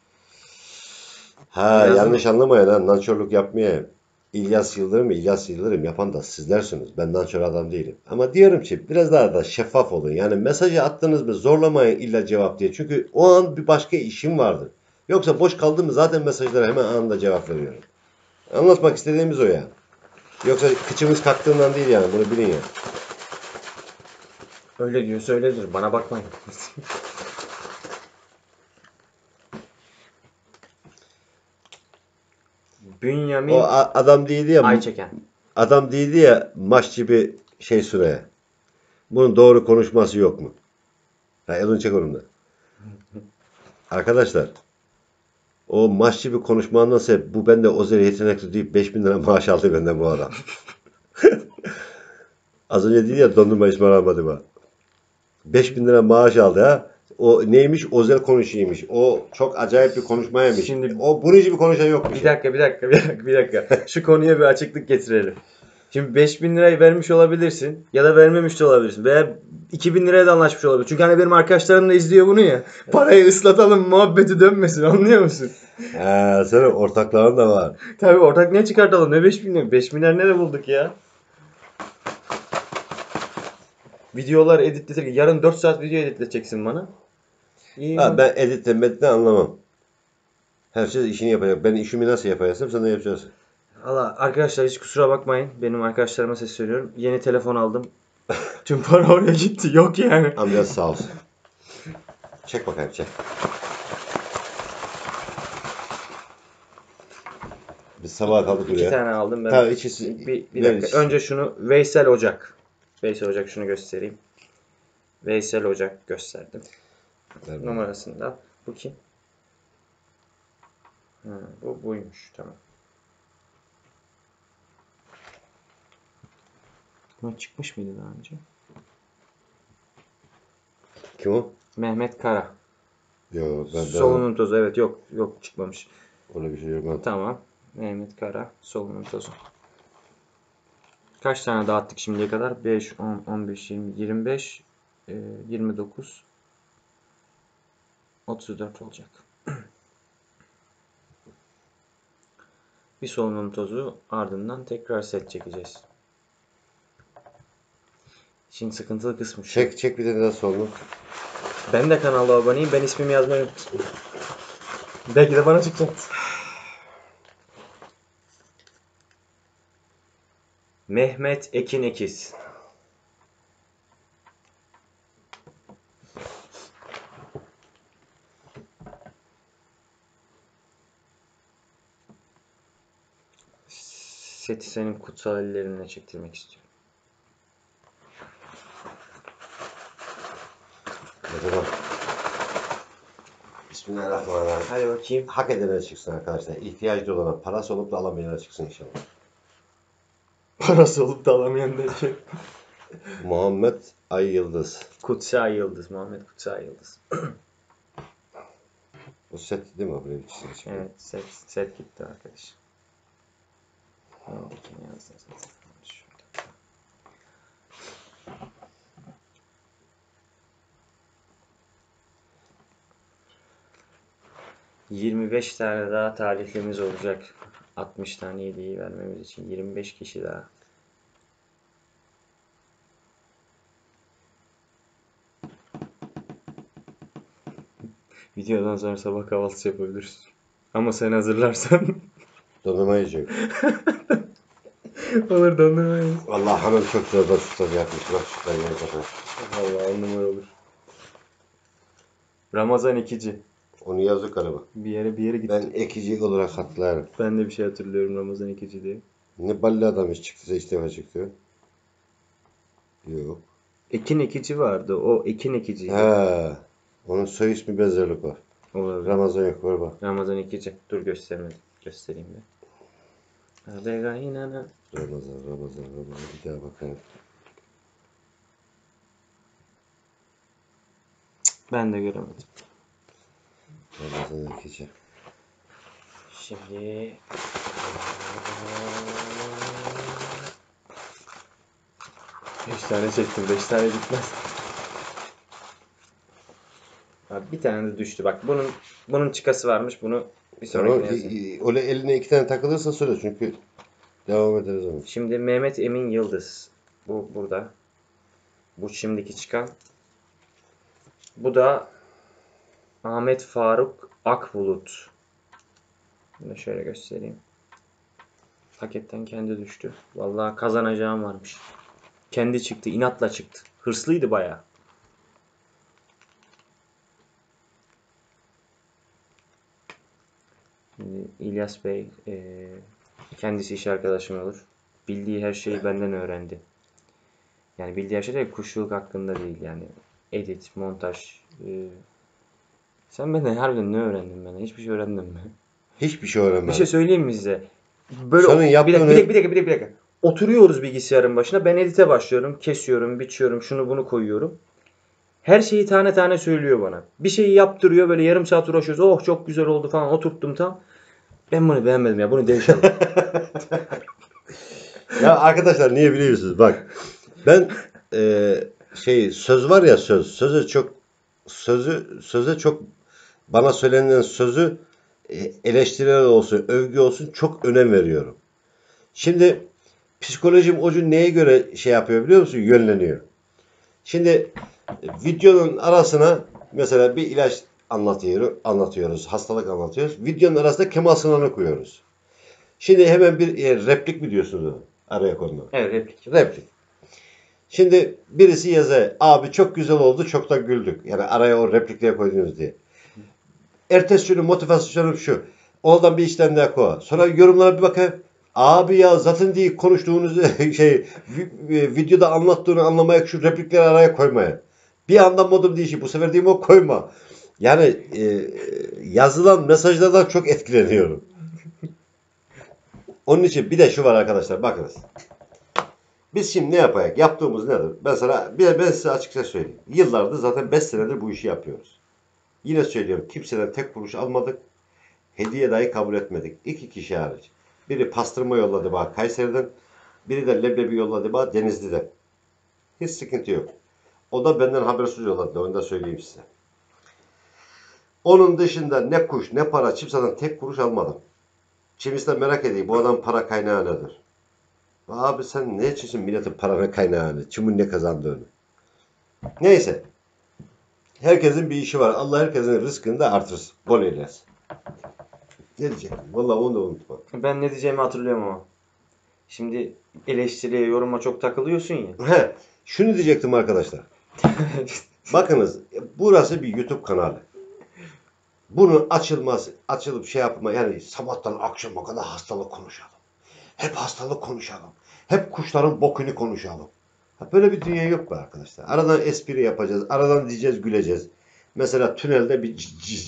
[SPEAKER 1] Ha
[SPEAKER 2] Yazın.
[SPEAKER 1] yanlış anlamayın ha nankörlük yapmayayım. İlyas Yıldırım yapan da sizlersiniz. Ben nankör adam değilim. Ama diyorum ki biraz daha da şeffaf olun. Yani mesajı attınız mı zorlamayın illa cevap diye. Çünkü o an bir başka işim vardır. Yoksa boş kaldım mı zaten mesajlara hemen anında cevap veriyorum. Anlatmak istediğimiz o yani. Yoksa kıçımız kalktığından değil yani bunu bilin ya.
[SPEAKER 2] Öyle diyorsa öyledir. Bana bakmayın. Bünyamin
[SPEAKER 1] O adam değildi ya
[SPEAKER 2] Ayçeken.
[SPEAKER 1] adam değildi ya maç gibi süreye. Bunun doğru konuşması yok mu? Ha, elini çek onunla. Arkadaşlar o maç gibi konuşmandan sebep bu bende özel yetenekli deyip 5.000 lira maaş aldı benden bu adam. Az önce dedi ya dondurma İsmail almadı mı? 5.000 lira maaş aldı ha. O neymiş? Özel konuşuymuş. O çok acayip bir konuşmaymış.
[SPEAKER 2] Şimdi-
[SPEAKER 1] O bunun gibi konuşan yokmuş.
[SPEAKER 2] Bir dakika. Şu konuya bir açıklık getirelim. Şimdi 5.000 lirayı vermiş olabilirsin ya da vermemiş de olabilirsin. Veya 2.000 liraya da anlaşmış olabilir. Çünkü hani benim arkadaşlarım da izliyor bunu ya. Parayı ıslatalım muhabbeti dönmesin anlıyor musun?
[SPEAKER 1] Ha, senin ortakların da var.
[SPEAKER 2] Tabii ortak ne çıkartalım ne 5.000 lira? 5.000 lira nerede bulduk ya? Videolar editletirken yarın 4 saat video editleteceksin bana. İyi
[SPEAKER 1] Ha,
[SPEAKER 2] mi?
[SPEAKER 1] ben editle metni anlamam. Herkes işini yapacak. Ben işimi nasıl yaparsam sen de yapacaksın.
[SPEAKER 2] Valla arkadaşlar hiç kusura bakmayın. Benim arkadaşlarıma sesleniyorum. Yeni telefon aldım. Tüm para oraya gitti. Yok yani.
[SPEAKER 1] Amca sağ olsun. Çek bakayım çek. Biz sabaha kaldık
[SPEAKER 2] 2
[SPEAKER 1] buraya.
[SPEAKER 2] tane aldım ben.
[SPEAKER 1] Tabii ikisi.
[SPEAKER 2] Bir
[SPEAKER 1] ver
[SPEAKER 2] dakika.
[SPEAKER 1] ikisi.
[SPEAKER 2] Önce şunu Veysel Ocak. Veysel Ocak şunu göstereyim. Veysel Ocak gösterdim.
[SPEAKER 1] Ver bana.
[SPEAKER 2] Numarasında. Bu kim? Bu buymuş. Tamam. Bu çıkmış mıydı daha önce?
[SPEAKER 1] Kim o?
[SPEAKER 2] Mehmet Kara.
[SPEAKER 1] Yok ben
[SPEAKER 2] Solunum tozu. Evet yok çıkmamış.
[SPEAKER 1] öyle bir şey yok. Ben...
[SPEAKER 2] Tamam. Mehmet Kara. Solunum tozu. Kaç tane dağıttık şimdiye kadar? 5, 10, 15, 20, 25, 29, 34 olacak. Bir solunum tozu ardından tekrar set çekeceğiz. Şimdi sıkıntılı kısmı şu.
[SPEAKER 1] Çek bir de daha sonra.
[SPEAKER 2] Ben de kanala aboneyim. Ben ismimi yazmayı unuttum. Belki de bana çıkacak. Mehmet Ekin Ekiz. Seti senin kutsal ellerinle çektirmek istiyorum.
[SPEAKER 1] Hadi bak. Bismillahirrahmanirrahim.
[SPEAKER 2] Hadi bakayım.
[SPEAKER 1] Hak edene çıksın arkadaşlar. İhtiyacı olana, parası olup da alamayana çıksın inşallah.
[SPEAKER 2] Parası olup da alamayan derken.
[SPEAKER 1] Muhammed Ay Yıldız.
[SPEAKER 2] Kutsal Yıldız. Muhammed Kutsal Yıldız.
[SPEAKER 1] Bu set değil mi? Buraya bir çizgi çıkıyor.
[SPEAKER 2] Evet, set gitti arkadaş. Oradakini yazdım zaten. Şurada. 25 tane daha talihlimiz olacak. 60 tane hediyeyi vermemiz için 25 kişi daha. Videodan sonra sabah kahvaltısı yapabiliriz. Ama sen hazırlarsan
[SPEAKER 1] Dondurma yiyecek.
[SPEAKER 2] olur, dondurmayız.
[SPEAKER 1] Vallahi hanım çok güzel sütlaç yapmış. Bak sütlaç yiyecek.
[SPEAKER 2] Vallahi 10 numara olur. Ramazan ekici.
[SPEAKER 1] Onu yazdık galiba.
[SPEAKER 2] Bir yere gitti.
[SPEAKER 1] Ben ekici olarak hatırlarım.
[SPEAKER 2] Ben de bir şey hatırlıyorum Ramazan ekici diye.
[SPEAKER 1] Ne balli adam hiç çıktıysa istifa çıktı. Yok.
[SPEAKER 2] Ekin ekici vardı. O Ekin ekiciydi.
[SPEAKER 1] He. Onun soy ismi benzerlik var.
[SPEAKER 2] Olabilir.
[SPEAKER 1] Ramazan yok var bak.
[SPEAKER 2] Ramazan ekici. Dur göstermedim. Göstereyim de. Abega inana.
[SPEAKER 1] Ramazan. Bir daha bakalım.
[SPEAKER 2] Ben de göremedim.
[SPEAKER 1] Ramazan ekici.
[SPEAKER 2] Şimdi 5 tane çektim. 5 tane gitmez. Abi bir tane de düştü. Bak bunun çıkası varmış. Bunu bir
[SPEAKER 1] Tamam.
[SPEAKER 2] sonrakine yazayım.
[SPEAKER 1] Öyle eline 2 tane takılırsa söyle çünkü devam ederiz ama.
[SPEAKER 2] Şimdi Mehmet Emin Yıldız. Bu burada. Bu şimdiki çıkan. Bu da Ahmet Faruk Akbulut. Bunu da şöyle göstereyim. Paketten kendi düştü. Vallahi kazanacağım varmış. Kendi çıktı. İnatla çıktı. Hırslıydı bayağı. Şimdi İlyas Bey kendisi iş arkadaşım olur. Bildiği her şeyi benden öğrendi. Yani bildiği her şey değil, kuşçuluk hakkında değil yani. Edit, montaj. Sen benden harbiden ne öğrendin benden? Hiçbir şey öğrendim mi?
[SPEAKER 1] Hiçbir şey öğrenmedim.
[SPEAKER 2] Bir şey söyleyeyim mi size? Böyle
[SPEAKER 1] Senin yaptığını-
[SPEAKER 2] bir dakika. Oturuyoruz bilgisayarın başına. Ben edite başlıyorum. Kesiyorum, biçiyorum, şunu bunu koyuyorum. Her şeyi tane tane söylüyor bana. Bir şeyi yaptırıyor, böyle yarım saat uğraşıyoruz. Oh çok güzel oldu falan, oturttum tam. Ben bunu beğenmedim ya. Bunu değişelim.
[SPEAKER 1] Ya arkadaşlar niye biliyor musunuz? Bak ben söz var ya söze çok bana söylenen sözü eleştirel olsun, övgü olsun çok önem veriyorum. Şimdi psikolojim ucu neye göre şey yapıyor biliyor musun? Yönleniyor. Şimdi videonun arasına mesela bir ilaç anlatıyoruz, hastalık anlatıyoruz. Videonun arasına Kemal Sunal'ı koyuyoruz. Şimdi hemen bir replik mi diyorsunuz araya konuda?
[SPEAKER 2] Evet, replik.
[SPEAKER 1] Replik. Şimdi birisi yazar, abi çok güzel oldu, çok da güldük. Yani araya o replikleri koydunuz diye. Ertesi günün motivasyonum şu. Oradan bir işlem daha koy. Sonra yorumlara bir bakayım. Abi ya zaten diye konuştuğunuz videoda anlattığını anlamaya şu replikleri araya koymaya. Bir anda modum değişiyor. Bu sefer değil mi o koyma. Yani yazılan mesajlardan çok etkileniyorum. Onun için bir de şu var arkadaşlar bakınız. Biz şimdi ne yapayım? Yaptığımız nedir? Mesela ben size açıkça söyleyeyim. Yıllardır zaten 5 senedir bu işi yapıyoruz. Yine söylüyorum kimseden tek kuruş almadık. Hediye dahi kabul etmedik. 2 kişi hariç. Biri pastırma yolladı bana Kayseri'den. Biri de leblebi yolladı bana Denizli'den. Hiç sıkıntı yok. O da benden habersiz yolladı. Onu da söyleyeyim size. Onun dışında ne kuş ne para kimseden tek kuruş almadım. Kimisi de merak ediyor. Bu adam para kaynağı nedir? Abi sen ne için milletin paranın kaynağını? Kimin ne kazandığını? Neyse. Herkesin bir işi var. Allah herkesin rızkını da artırsın. Bol eylesin. Ne diyeceğim? Vallahi onu da unutma.
[SPEAKER 2] Ben ne diyeceğimi hatırlıyorum ama. Şimdi eleştiriye, yoruma çok takılıyorsun ya.
[SPEAKER 1] He, şunu diyecektim arkadaşlar. Bakınız burası bir YouTube kanalı. Bunun açılıp şey yapma yani sabahtan akşama kadar hastalık konuşalım. Hep hastalık konuşalım. Hep kuşların bokunu konuşalım. Böyle bir dünya yok be arkadaşlar. Aradan espri yapacağız. Aradan diyeceğiz güleceğiz. Mesela tünelde bir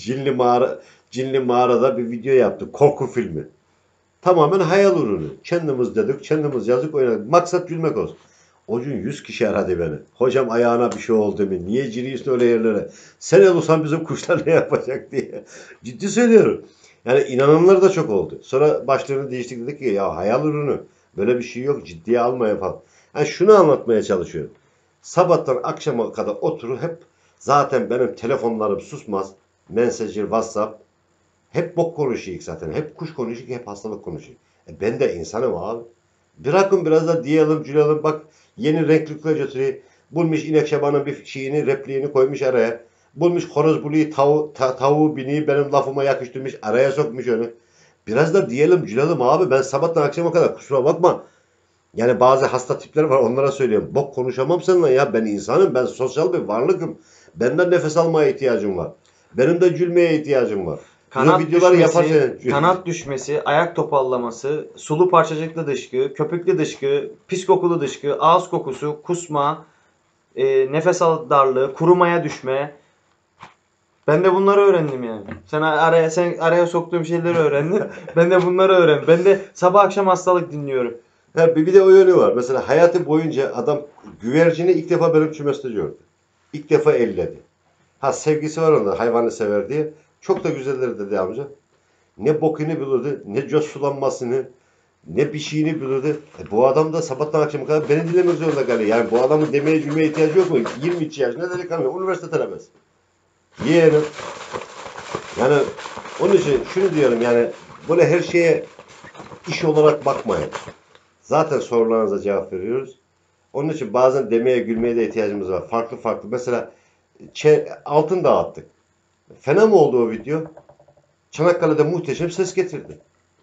[SPEAKER 1] cinli mağarada bir video yaptık. Korku filmi. Tamamen hayal ürünü. Kendimiz dedik, kendimiz yazdık, oynadık. Maksat gülmek olsun. O gün 100 kişi aradı beni. Hocam ayağına bir şey oldu mu? Niye giriyorsun öyle yerlere? Sen olursan bizim kuşlar ne yapacak diye. Ciddi söylüyorum. Yani inananlar da çok oldu. Sonra başlığını değiştik, dedik ki ya hayal ürünü. Böyle bir şey yok. Ciddiye almayın falan. Yani şunu anlatmaya çalışıyorum. Sabahtan akşama kadar oturur hep zaten benim telefonlarım susmaz. Messenger, WhatsApp. Hep bok konuşuyor zaten. Hep kuş konuşuyor, hep hastalık konuşuyor. Ben de insanım abi. Bırakın biraz da diyelim, cülelim. Bak yeni renklikle götürüyor. Bulmuş inek şabanın bir şeyini, repliğini koymuş araya. Bulmuş horoz buluyor, tavuğu biniyor, benim lafıma yakıştırmış, araya sokmuş onu. Biraz da diyelim, cülelim abi. Ben sabahtan akşama kadar kusura bakma. Yani bazı hasta tipler var, onlara söylüyorum. Bok konuşamam seninle ya. Ben insanım, ben sosyal bir varlıkım. Benden nefes almaya ihtiyacım var. Benim de gülmeye ihtiyacım var. Biz o
[SPEAKER 3] Kanat
[SPEAKER 1] videoları
[SPEAKER 3] düşmesi,
[SPEAKER 1] yaparken
[SPEAKER 3] kanat düşmesi, ayak topallaması, sulu parçacıklı dışkı, köpüklü dışkı, pis kokulu dışkı, ağız kokusu, kusma, nefes darlığı, kurumaya düşme. Ben de bunları öğrendim yani. Sen araya soktuğum şeyleri öğrendin. Ben de bunları öğrendim. Ben de sabah akşam hastalık dinliyorum.
[SPEAKER 1] Ha, bir de o yönü var. Mesela hayatı boyunca adam güvercini ilk defa benim kümeste gördü. İlk defa elledi. Ha sevgisi var onda, hayvanı sever diye. Çok da güzeldir dedi amca. Ne bokunu bilirdi, ne göz sulanmasını, ne bir şeyini bilirdi. Bu adam da sabahtan akşama kadar beni dinlemek zorunda kalıyor. Yani bu adamın demeye cümleye ihtiyacı yok mu? 22 yaşında delikanlı, üniversite talebesi. Yeğenim. Yani onun için şunu diyorum, yani böyle her şeye iş olarak bakmayın. Zaten sorularınıza cevap veriyoruz. Onun için bazen demeye gülmeye de ihtiyacımız var. Farklı farklı. Mesela altın dağıttık. Fena mı oldu o video? Çanakkale'de muhteşem ses getirdi.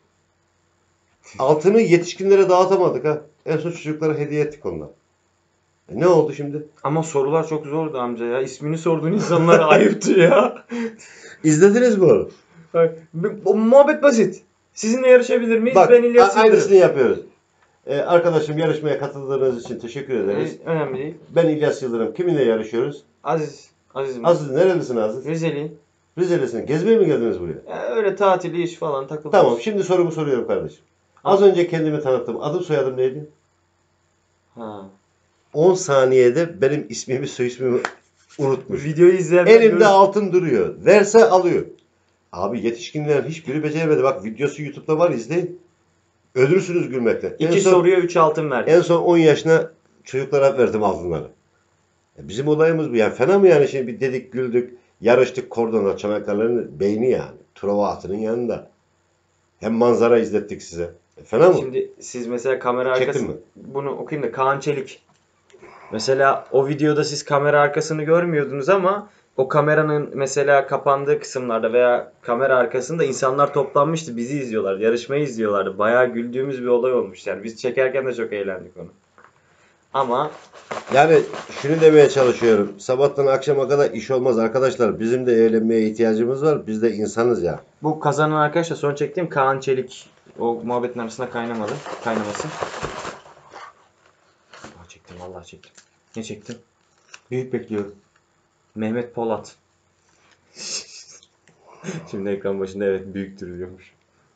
[SPEAKER 1] Altını yetişkinlere dağıtamadık ha. En son çocuklara hediye ettik ondan. Ne oldu şimdi?
[SPEAKER 3] Ama sorular çok zordu amca ya. İsmini sorduğun insanlara ayıptı ya.
[SPEAKER 1] İzlediniz mi onu?
[SPEAKER 3] Bak, o muhabbet basit. Sizinle yarışabilir miyiz?
[SPEAKER 1] Bak
[SPEAKER 3] Ben İlyas
[SPEAKER 1] aynısını
[SPEAKER 3] Yıldırım.
[SPEAKER 1] yapıyoruz. Arkadaşım yarışmaya katıldığınız için teşekkür ederiz.
[SPEAKER 3] Önemli değil.
[SPEAKER 1] Ben İlyas Yıldırım. Kiminle yarışıyoruz?
[SPEAKER 3] Aziz'im.
[SPEAKER 1] Aziz nerelisin Aziz?
[SPEAKER 3] Rizeli.
[SPEAKER 1] Rizelisin. Gezmeye mi geldiniz buraya?
[SPEAKER 3] Ya öyle tatili iş falan takılıyoruz.
[SPEAKER 1] Tamam, şimdi sorumu soruyorum kardeşim. Az önce kendimi tanıttım. Adım soyadım neydi?
[SPEAKER 3] Ha.
[SPEAKER 1] 10 saniyede benim ismimi soy ismimi unutmuş.
[SPEAKER 3] Videoyu izleyenler
[SPEAKER 1] Elimde
[SPEAKER 3] görür.
[SPEAKER 1] altın duruyor. Verse alıyor. Abi yetişkinlerin hiçbiri beceremedi. Bak videosu YouTube'da var, izleyin. Ölürsünüz gülmekten.
[SPEAKER 3] İki soruya 3 altın verdim.
[SPEAKER 1] En son 10 yaşına çocuklara verdim altınları. Bizim olayımız bu. Yani fena mı yani, şimdi bir dedik güldük. Yarıştık kordonda, Çanakkale'nin beyni yani. Truva atının yanında. Hem manzara izlettik size. Fena mı?
[SPEAKER 3] Şimdi siz mesela kamera
[SPEAKER 1] Çektin
[SPEAKER 3] arkası
[SPEAKER 1] mi?
[SPEAKER 3] bunu okuyayım da Kaan Çelik. Mesela o videoda siz kamera arkasını görmüyordunuz ama o kameranın mesela kapandığı kısımlarda veya kamera arkasında insanlar toplanmıştı. Bizi izliyorlardı. Yarışmayı izliyorlardı. Bayağı güldüğümüz bir olay olmuş. Yani biz çekerken de çok eğlendik onu. Ama
[SPEAKER 1] Yani şunu demeye çalışıyorum. Sabahtan akşama kadar iş olmaz arkadaşlar. Bizim de eğlenmeye ihtiyacımız var. Biz de insanız ya.
[SPEAKER 3] bu kazanan arkadaşla son çektiğim Kaan Çelik. O muhabbetin arasında kaynaması. Çektim vallahi çektim. Ne çektim? Büyük bekliyorum. Mehmet Polat. Şimdi ekran başında evet büyüktür diyormuş.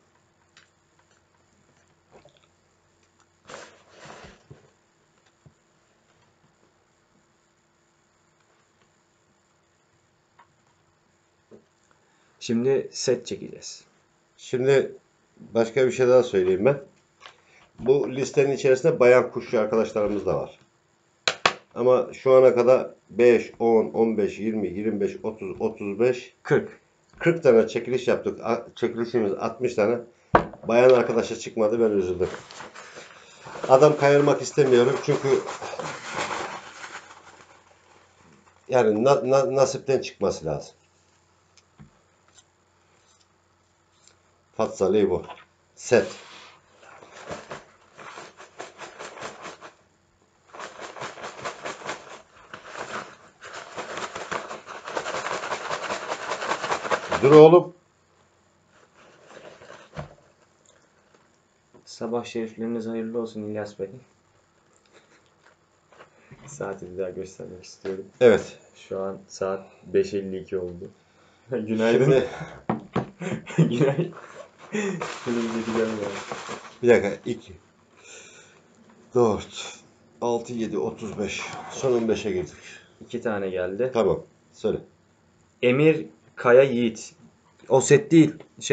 [SPEAKER 3] Şimdi set çekeceğiz.
[SPEAKER 1] Şimdi başka bir şey daha söyleyeyim ben. Bu listenin içerisinde bayan kuşçu arkadaşlarımız da var. Ama şu ana kadar 5, 10, 15, 20, 25, 30, 35,
[SPEAKER 3] 40.
[SPEAKER 1] 40 tane çekiliş yaptık. Çekilişimiz 60 tane. Bayan arkadaşa çıkmadı, ben üzüldüm. Adam kayırmak istemiyorum çünkü yani nasipten çıkması lazım. Fatsalı bu. Set. Dur oğlum.
[SPEAKER 3] Sabah şerifleriniz hayırlı olsun İlyas Bey.
[SPEAKER 2] Saati bir daha göstermek istiyorum.
[SPEAKER 1] Evet.
[SPEAKER 2] Şu an saat 5:52 oldu. Günaydın.
[SPEAKER 1] Şimdi
[SPEAKER 2] Günaydın. Şunu bir çekeceğim ya.
[SPEAKER 1] bir dakika. 2, 4, 6, 7, 35. Son 15'e girdik.
[SPEAKER 2] 2 tane geldi.
[SPEAKER 1] Tamam. Söyle.
[SPEAKER 2] Emir Kaya Yiğit. O set değil.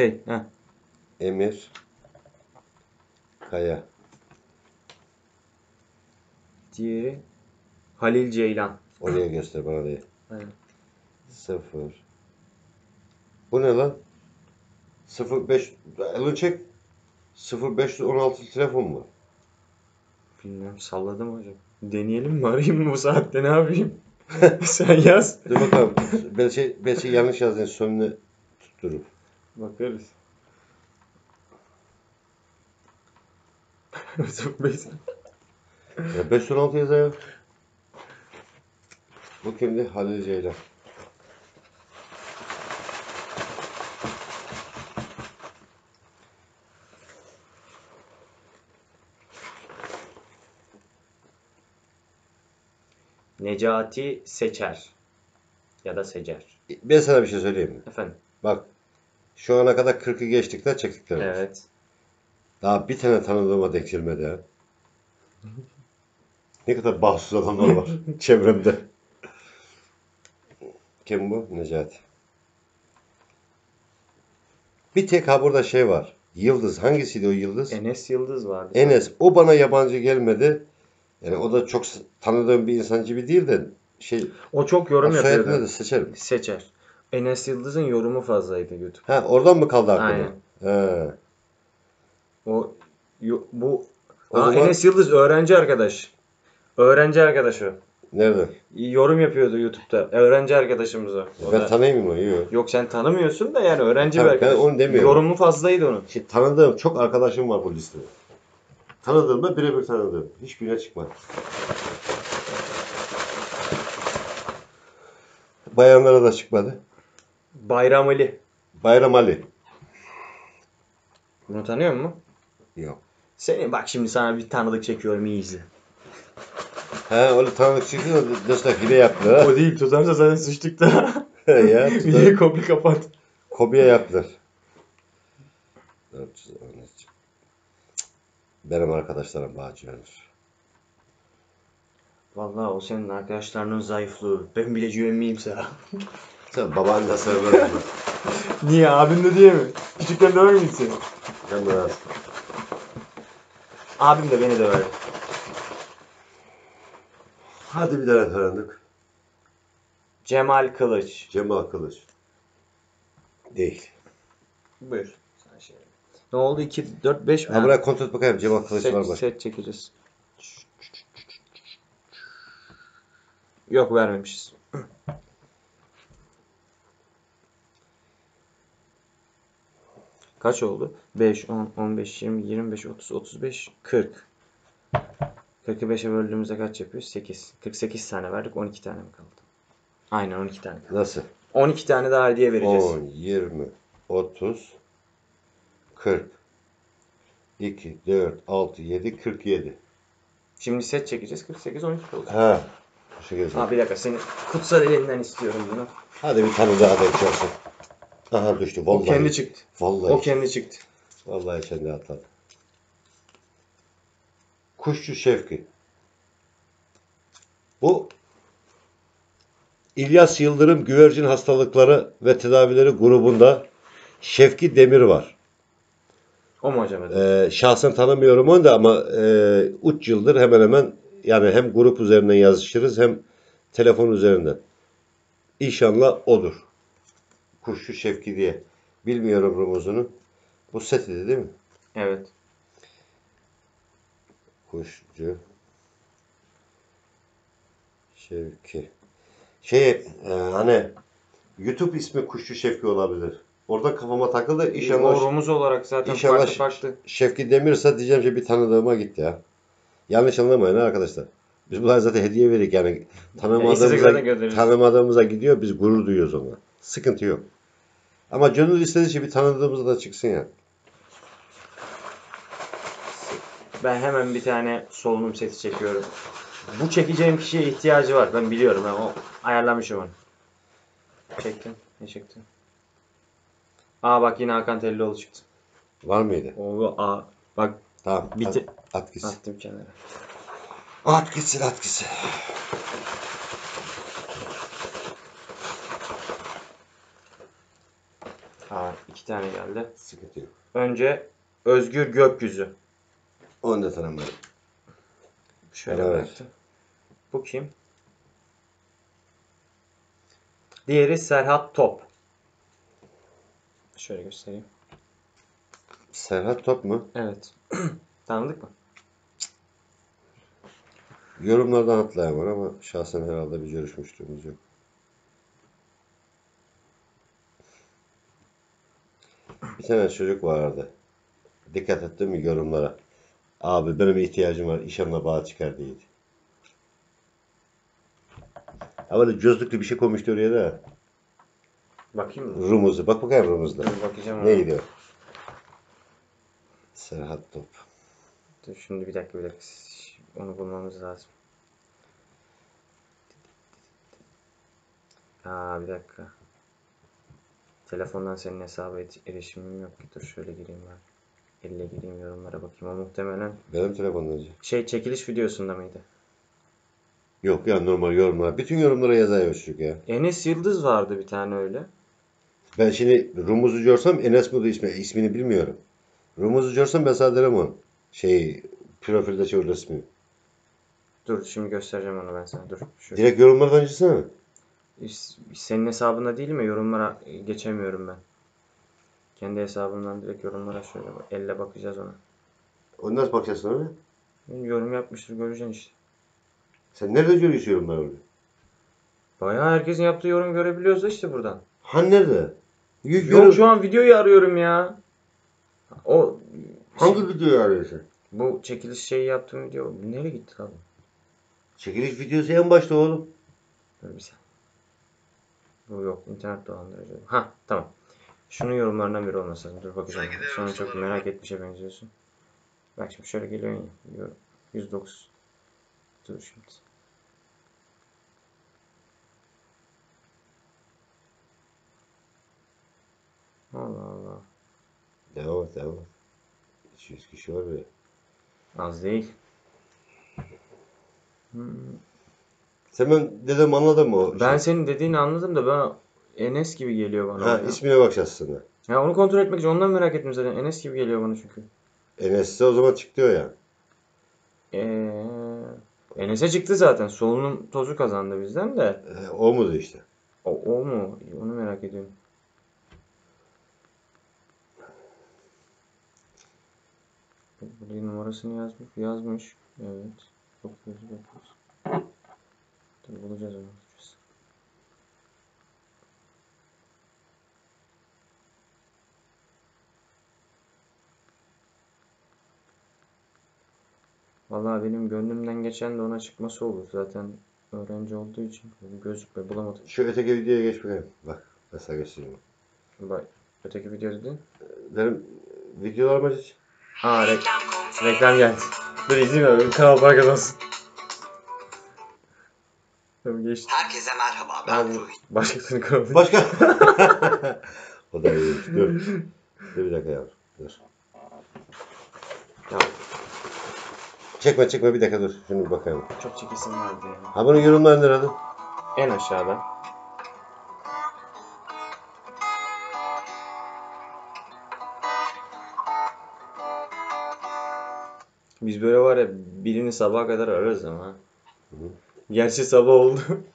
[SPEAKER 1] Emir Kaya.
[SPEAKER 2] Diğeri Halil Ceylan.
[SPEAKER 1] Oraya göster bana diye.
[SPEAKER 2] Aynen.
[SPEAKER 1] 0. Bu ne lan? 05. Elini çek. 0516 telefon mu?
[SPEAKER 2] Bilmiyorum, salladım hocam. Deneyelim mi? Arayayım mı bu saatte, ne yapayım? Sen yaz.
[SPEAKER 1] Dur bakalım. Belki yanlış yazdın. Sonunu tutturur.
[SPEAKER 2] Bakarız.
[SPEAKER 1] Ya 516 yazıyor. Bu kimdi? Halil Ceylan.
[SPEAKER 2] Necati Seçer. Ya da Secer.
[SPEAKER 1] Ben sana bir şey söyleyeyim mi?
[SPEAKER 2] Efendim.
[SPEAKER 1] Bak. Şu ana kadar 40'ı geçtikler çektikler.
[SPEAKER 2] Evet.
[SPEAKER 1] Daha bir tane tanıdığıma denk gelmedi ha. Ne kadar bahtsız adamlar var çevremde. Kim bu? Necati. Bir tek ha burada şey var. Yıldız. Hangisiydi o Yıldız?
[SPEAKER 2] Enes Yıldız vardı.
[SPEAKER 1] Enes. O bana yabancı gelmedi. Yani o da çok tanıdığım bir insan gibi değil de
[SPEAKER 2] O çok yorum
[SPEAKER 1] soyadını
[SPEAKER 2] yapıyordu.
[SPEAKER 1] da seçerim.
[SPEAKER 2] Seçer. Enes Yıldız'ın yorumu fazlaydı YouTube.
[SPEAKER 1] Ha oradan mı kaldı aklına?
[SPEAKER 2] Aynen.
[SPEAKER 1] He.
[SPEAKER 2] Bu
[SPEAKER 1] O zaman
[SPEAKER 2] Enes Yıldız öğrenci arkadaş. Öğrenci arkadaş o.
[SPEAKER 1] nerede?
[SPEAKER 2] Yorum yapıyordu YouTube'da. Öğrenci arkadaşımız o. O
[SPEAKER 1] Ben
[SPEAKER 2] da-
[SPEAKER 1] tanıyayım mı? Yok.
[SPEAKER 2] Yok, sen tanımıyorsun da yani öğrenci
[SPEAKER 1] Tabii,
[SPEAKER 2] bir arkadaş.
[SPEAKER 1] ben onu demiyorum.
[SPEAKER 2] Yorumu fazlaydı onun.
[SPEAKER 1] Ki tanıdığım çok arkadaşım var bu listede. Tanıdığım da birebir tanıdığım. Hiçbirine çıkmadı. Bayanlara da çıkmadı.
[SPEAKER 2] Bayram Ali.
[SPEAKER 1] Bayram Ali.
[SPEAKER 2] Bunu tanıyor musun?
[SPEAKER 1] Yok.
[SPEAKER 2] Senin bak, şimdi sana bir tanıdık çekiyorum, iyi izle.
[SPEAKER 1] He öyle tanıdık çıktı da dostlar hile yaptılar.
[SPEAKER 2] O değil, tutarsa zaten sıçtık da.
[SPEAKER 1] Ha. Ya
[SPEAKER 2] Videoyu komple kapat.
[SPEAKER 1] kopya yaptılar. 413. Benim arkadaşlarım bağcı verir.
[SPEAKER 2] Vallahi o senin arkadaşlarının zayıflığı. Ben bile güvenmeyeyim sana.
[SPEAKER 1] Sen baban da sevmez mi?
[SPEAKER 2] Niye? Abin de diye mi? Küçükken döver miydi seni?
[SPEAKER 1] Sen biraz.
[SPEAKER 2] Abim de beni döver.
[SPEAKER 1] Hadi bir tane tanıdık.
[SPEAKER 2] Cemal Kılıç.
[SPEAKER 1] Cemal Kılıç. Değil.
[SPEAKER 2] Buyur. Sen şey. Ne oldu? 2, 4, 5 mi?
[SPEAKER 1] Ha buraya kontrol et bakayım. Cemal Kılıç var başka.
[SPEAKER 2] Set çekeceğiz. Yok, vermemişiz. Kaç oldu? 5, 10, 15, 20, 25, 30, 35, 40. 40'ı 5'e böldüğümüzde kaç yapıyor? 8. 48 tane verdik. 12 tane mi kaldı? Aynen, 12 tane kaldı.
[SPEAKER 1] Nasıl?
[SPEAKER 2] 12 tane daha hediye vereceğiz.
[SPEAKER 1] 10, 20, 30, 40, 2, 4, 6, 7, 47.
[SPEAKER 2] Şimdi set çekeceğiz. 48, 12 oldu.
[SPEAKER 1] Ha. Bu şekilde.
[SPEAKER 2] Ha, bir dakika, senin kutsal elinden istiyorum bunu.
[SPEAKER 1] Hadi bir tane daha denk gelsin. Aha düştü. Vallahi.
[SPEAKER 2] O kendi çıktı.
[SPEAKER 1] Vallahi.
[SPEAKER 2] O kendi çıktı.
[SPEAKER 1] Vallahi kendi atladı. Kuşçu Şevki. Bu İlyas Yıldırım Güvercin Hastalıkları ve Tedavileri grubunda Şevki Demir var.
[SPEAKER 2] O mu acaba?
[SPEAKER 1] Şahsen tanımıyorum onu da ama 3 yıldır hemen hemen yani hem grup üzerinden yazışırız hem telefon üzerinden. İnşallah odur. Kuşçu Şevki diye. Bilmiyorum rumuzunu. Bu setidi değil mi?
[SPEAKER 2] Evet.
[SPEAKER 1] Kuşçu Şevki. Hani YouTube ismi Kuşçu Şevki olabilir. Orada kafama takıldı. İnşallah
[SPEAKER 2] O rumuz olarak zaten
[SPEAKER 1] İnşallah
[SPEAKER 2] farklı.
[SPEAKER 1] Şevki Demir'se diyeceğim ki bir tanıdığıma gitti ya. Yanlış anlamayın arkadaşlar. Biz bunlara zaten hediye verik yani
[SPEAKER 2] istesek zaten göndeririz.
[SPEAKER 1] tanımadığımıza gidiyor biz gurur duyuyoruz onunla. Sıkıntı yok. Ama gönül istediği için bir tanıdığımızda da çıksın ya.
[SPEAKER 2] Ben hemen bir tane solunum seti çekiyorum.
[SPEAKER 3] Bu çekeceğim kişiye ihtiyacı var. Ben biliyorum. Ben o ayarlamışım onu. Çektim. Ne çıktı? Aa bak yine Hakan Tellioğlu çıktı.
[SPEAKER 1] Var mıydı?
[SPEAKER 3] Aa bak
[SPEAKER 1] Tamam.
[SPEAKER 3] bitti.
[SPEAKER 1] At gitsin.
[SPEAKER 3] Attım kenara.
[SPEAKER 1] At gitsin, at gitsin.
[SPEAKER 3] Aa 2 tane geldi.
[SPEAKER 1] Sıkıntı yok.
[SPEAKER 3] Önce Özgür Gökyüzü.
[SPEAKER 1] Onu da tanımadım.
[SPEAKER 3] Şöyle
[SPEAKER 1] Evet.
[SPEAKER 3] bıraktım. Bu kim? Diğeri Serhat Top. Şöyle göstereyim.
[SPEAKER 1] Serhat Top mu?
[SPEAKER 3] Evet. Tanıdık mı?
[SPEAKER 1] Yorumlardan atlayamam ama şahsen herhalde bir görüşmüşlüğümüz yok. Bir tane çocuk vardı. Dikkat ettin mi yorumlara? Abi benim ihtiyacım var. İnşallah bağ çıkar diye. Ha böyle gözlüklü bir şey koymuştu oraya da.
[SPEAKER 3] Bakayım mı?
[SPEAKER 1] Rumuz'u. Bak bakayım Rumuz'da.
[SPEAKER 3] Dur bakacağım ona.
[SPEAKER 1] Neydi o? Serhat Top.
[SPEAKER 3] Dur şimdi bir dakika. Onu bulmamız lazım. Aa bir dakika. Telefondan senin hesaba erişimim yok ki. Dur şöyle gireyim ben. Elle gireyim yorumlara bakayım. O muhtemelen
[SPEAKER 1] Benim telefondan önce.
[SPEAKER 3] çekiliş videosunda mıydı?
[SPEAKER 1] Yok ya normal yorumlar. Bütün yorumlara yazıyor çocuk ya.
[SPEAKER 3] Enes Yıldız vardı bir tane öyle.
[SPEAKER 1] Ben şimdi Rumuz'u görsem Enes Mudu ismini bilmiyorum. Rumuz'u görsem ben sadece onu. Profilde şey resmi.
[SPEAKER 3] Dur şimdi göstereceğim onu ben sana. Dur. Şöyle.
[SPEAKER 1] Direkt yorumlardan öncesine mi?
[SPEAKER 3] Senin hesabında değil mi? Yorumlara geçemiyorum ben. Kendi hesabımdan direkt yorumlara şöyle elle bakacağız ona.
[SPEAKER 1] O nasıl bakacaksın ona?
[SPEAKER 3] Yorum yapmıştır göreceksin işte.
[SPEAKER 1] Sen nerede görüyorsun yorumları orada?
[SPEAKER 3] Bayağı herkesin yaptığı yorum görebiliyoruz da işte buradan.
[SPEAKER 1] Nerede?
[SPEAKER 3] Yok şu an videoyu arıyorum ya. O
[SPEAKER 1] Hangi videoyu arıyorsun?
[SPEAKER 3] bu çekiliş şeyi yaptığım video. Nereye gitti abi?
[SPEAKER 1] Çekiliş videosu en başta oğlum.
[SPEAKER 3] Dur bir saniye. Bu yok. İnternet dolandırıcı. Ha tamam. Şunun yorumlarından biri olması lazım. Dur bakacağım. Sonra çok merak etmişe benziyorsun. Bak şimdi şöyle geliyorsun ya. 109. Dur şimdi. Allah Allah.
[SPEAKER 1] Devam et, devam et. 200 kişi var ya.
[SPEAKER 3] Az değil.
[SPEAKER 1] Sen ben dedim anladın mı o
[SPEAKER 3] Ben
[SPEAKER 1] şey?
[SPEAKER 3] senin dediğini anladım da ben Enes gibi geliyor bana.
[SPEAKER 1] Ha
[SPEAKER 3] ya.
[SPEAKER 1] ismine bakacağız sana.
[SPEAKER 3] Ya onu kontrol etmek için ondan merak ettim zaten. Enes gibi geliyor bana çünkü.
[SPEAKER 1] Enes'te o zaman çıktı o ya.
[SPEAKER 3] Enes'e çıktı zaten. Solunum tozu kazandı bizden de.
[SPEAKER 1] O muydu işte?
[SPEAKER 3] O mu? Onu merak ediyorum. Buraya numarasını yazmış. Evet. 909. Dur bulacağız onu. Vallahi benim gönlümden geçen de ona çıkması olur. Zaten öğrenci olduğu için gözükme bulamadım.
[SPEAKER 1] Şu öteki videoya geç bakayım. Bak mesela göstereyim.
[SPEAKER 3] Bak öteki video dedin.
[SPEAKER 1] Benim videolarıma hiç.
[SPEAKER 3] Aa reklam geldi. Dur izin ver. Kanal para kazansın. Tamam geçti.
[SPEAKER 4] Herkese merhaba, ben Ruhi.
[SPEAKER 3] Başkasının kanalı.
[SPEAKER 1] Başka. O da iyiymiş. Dur. Dur bir dakika yavrum. Dur.
[SPEAKER 3] Tamam.
[SPEAKER 1] Çekme bir dakika dur. Şunu bir bakayım.
[SPEAKER 3] Çok çekesim vardı ya.
[SPEAKER 1] Ha bunun yorumları nerede?
[SPEAKER 3] En aşağıda. Biz böyle var ya birini sabaha kadar ararız ama.
[SPEAKER 1] Hı.
[SPEAKER 3] Gerçi sabah oldu.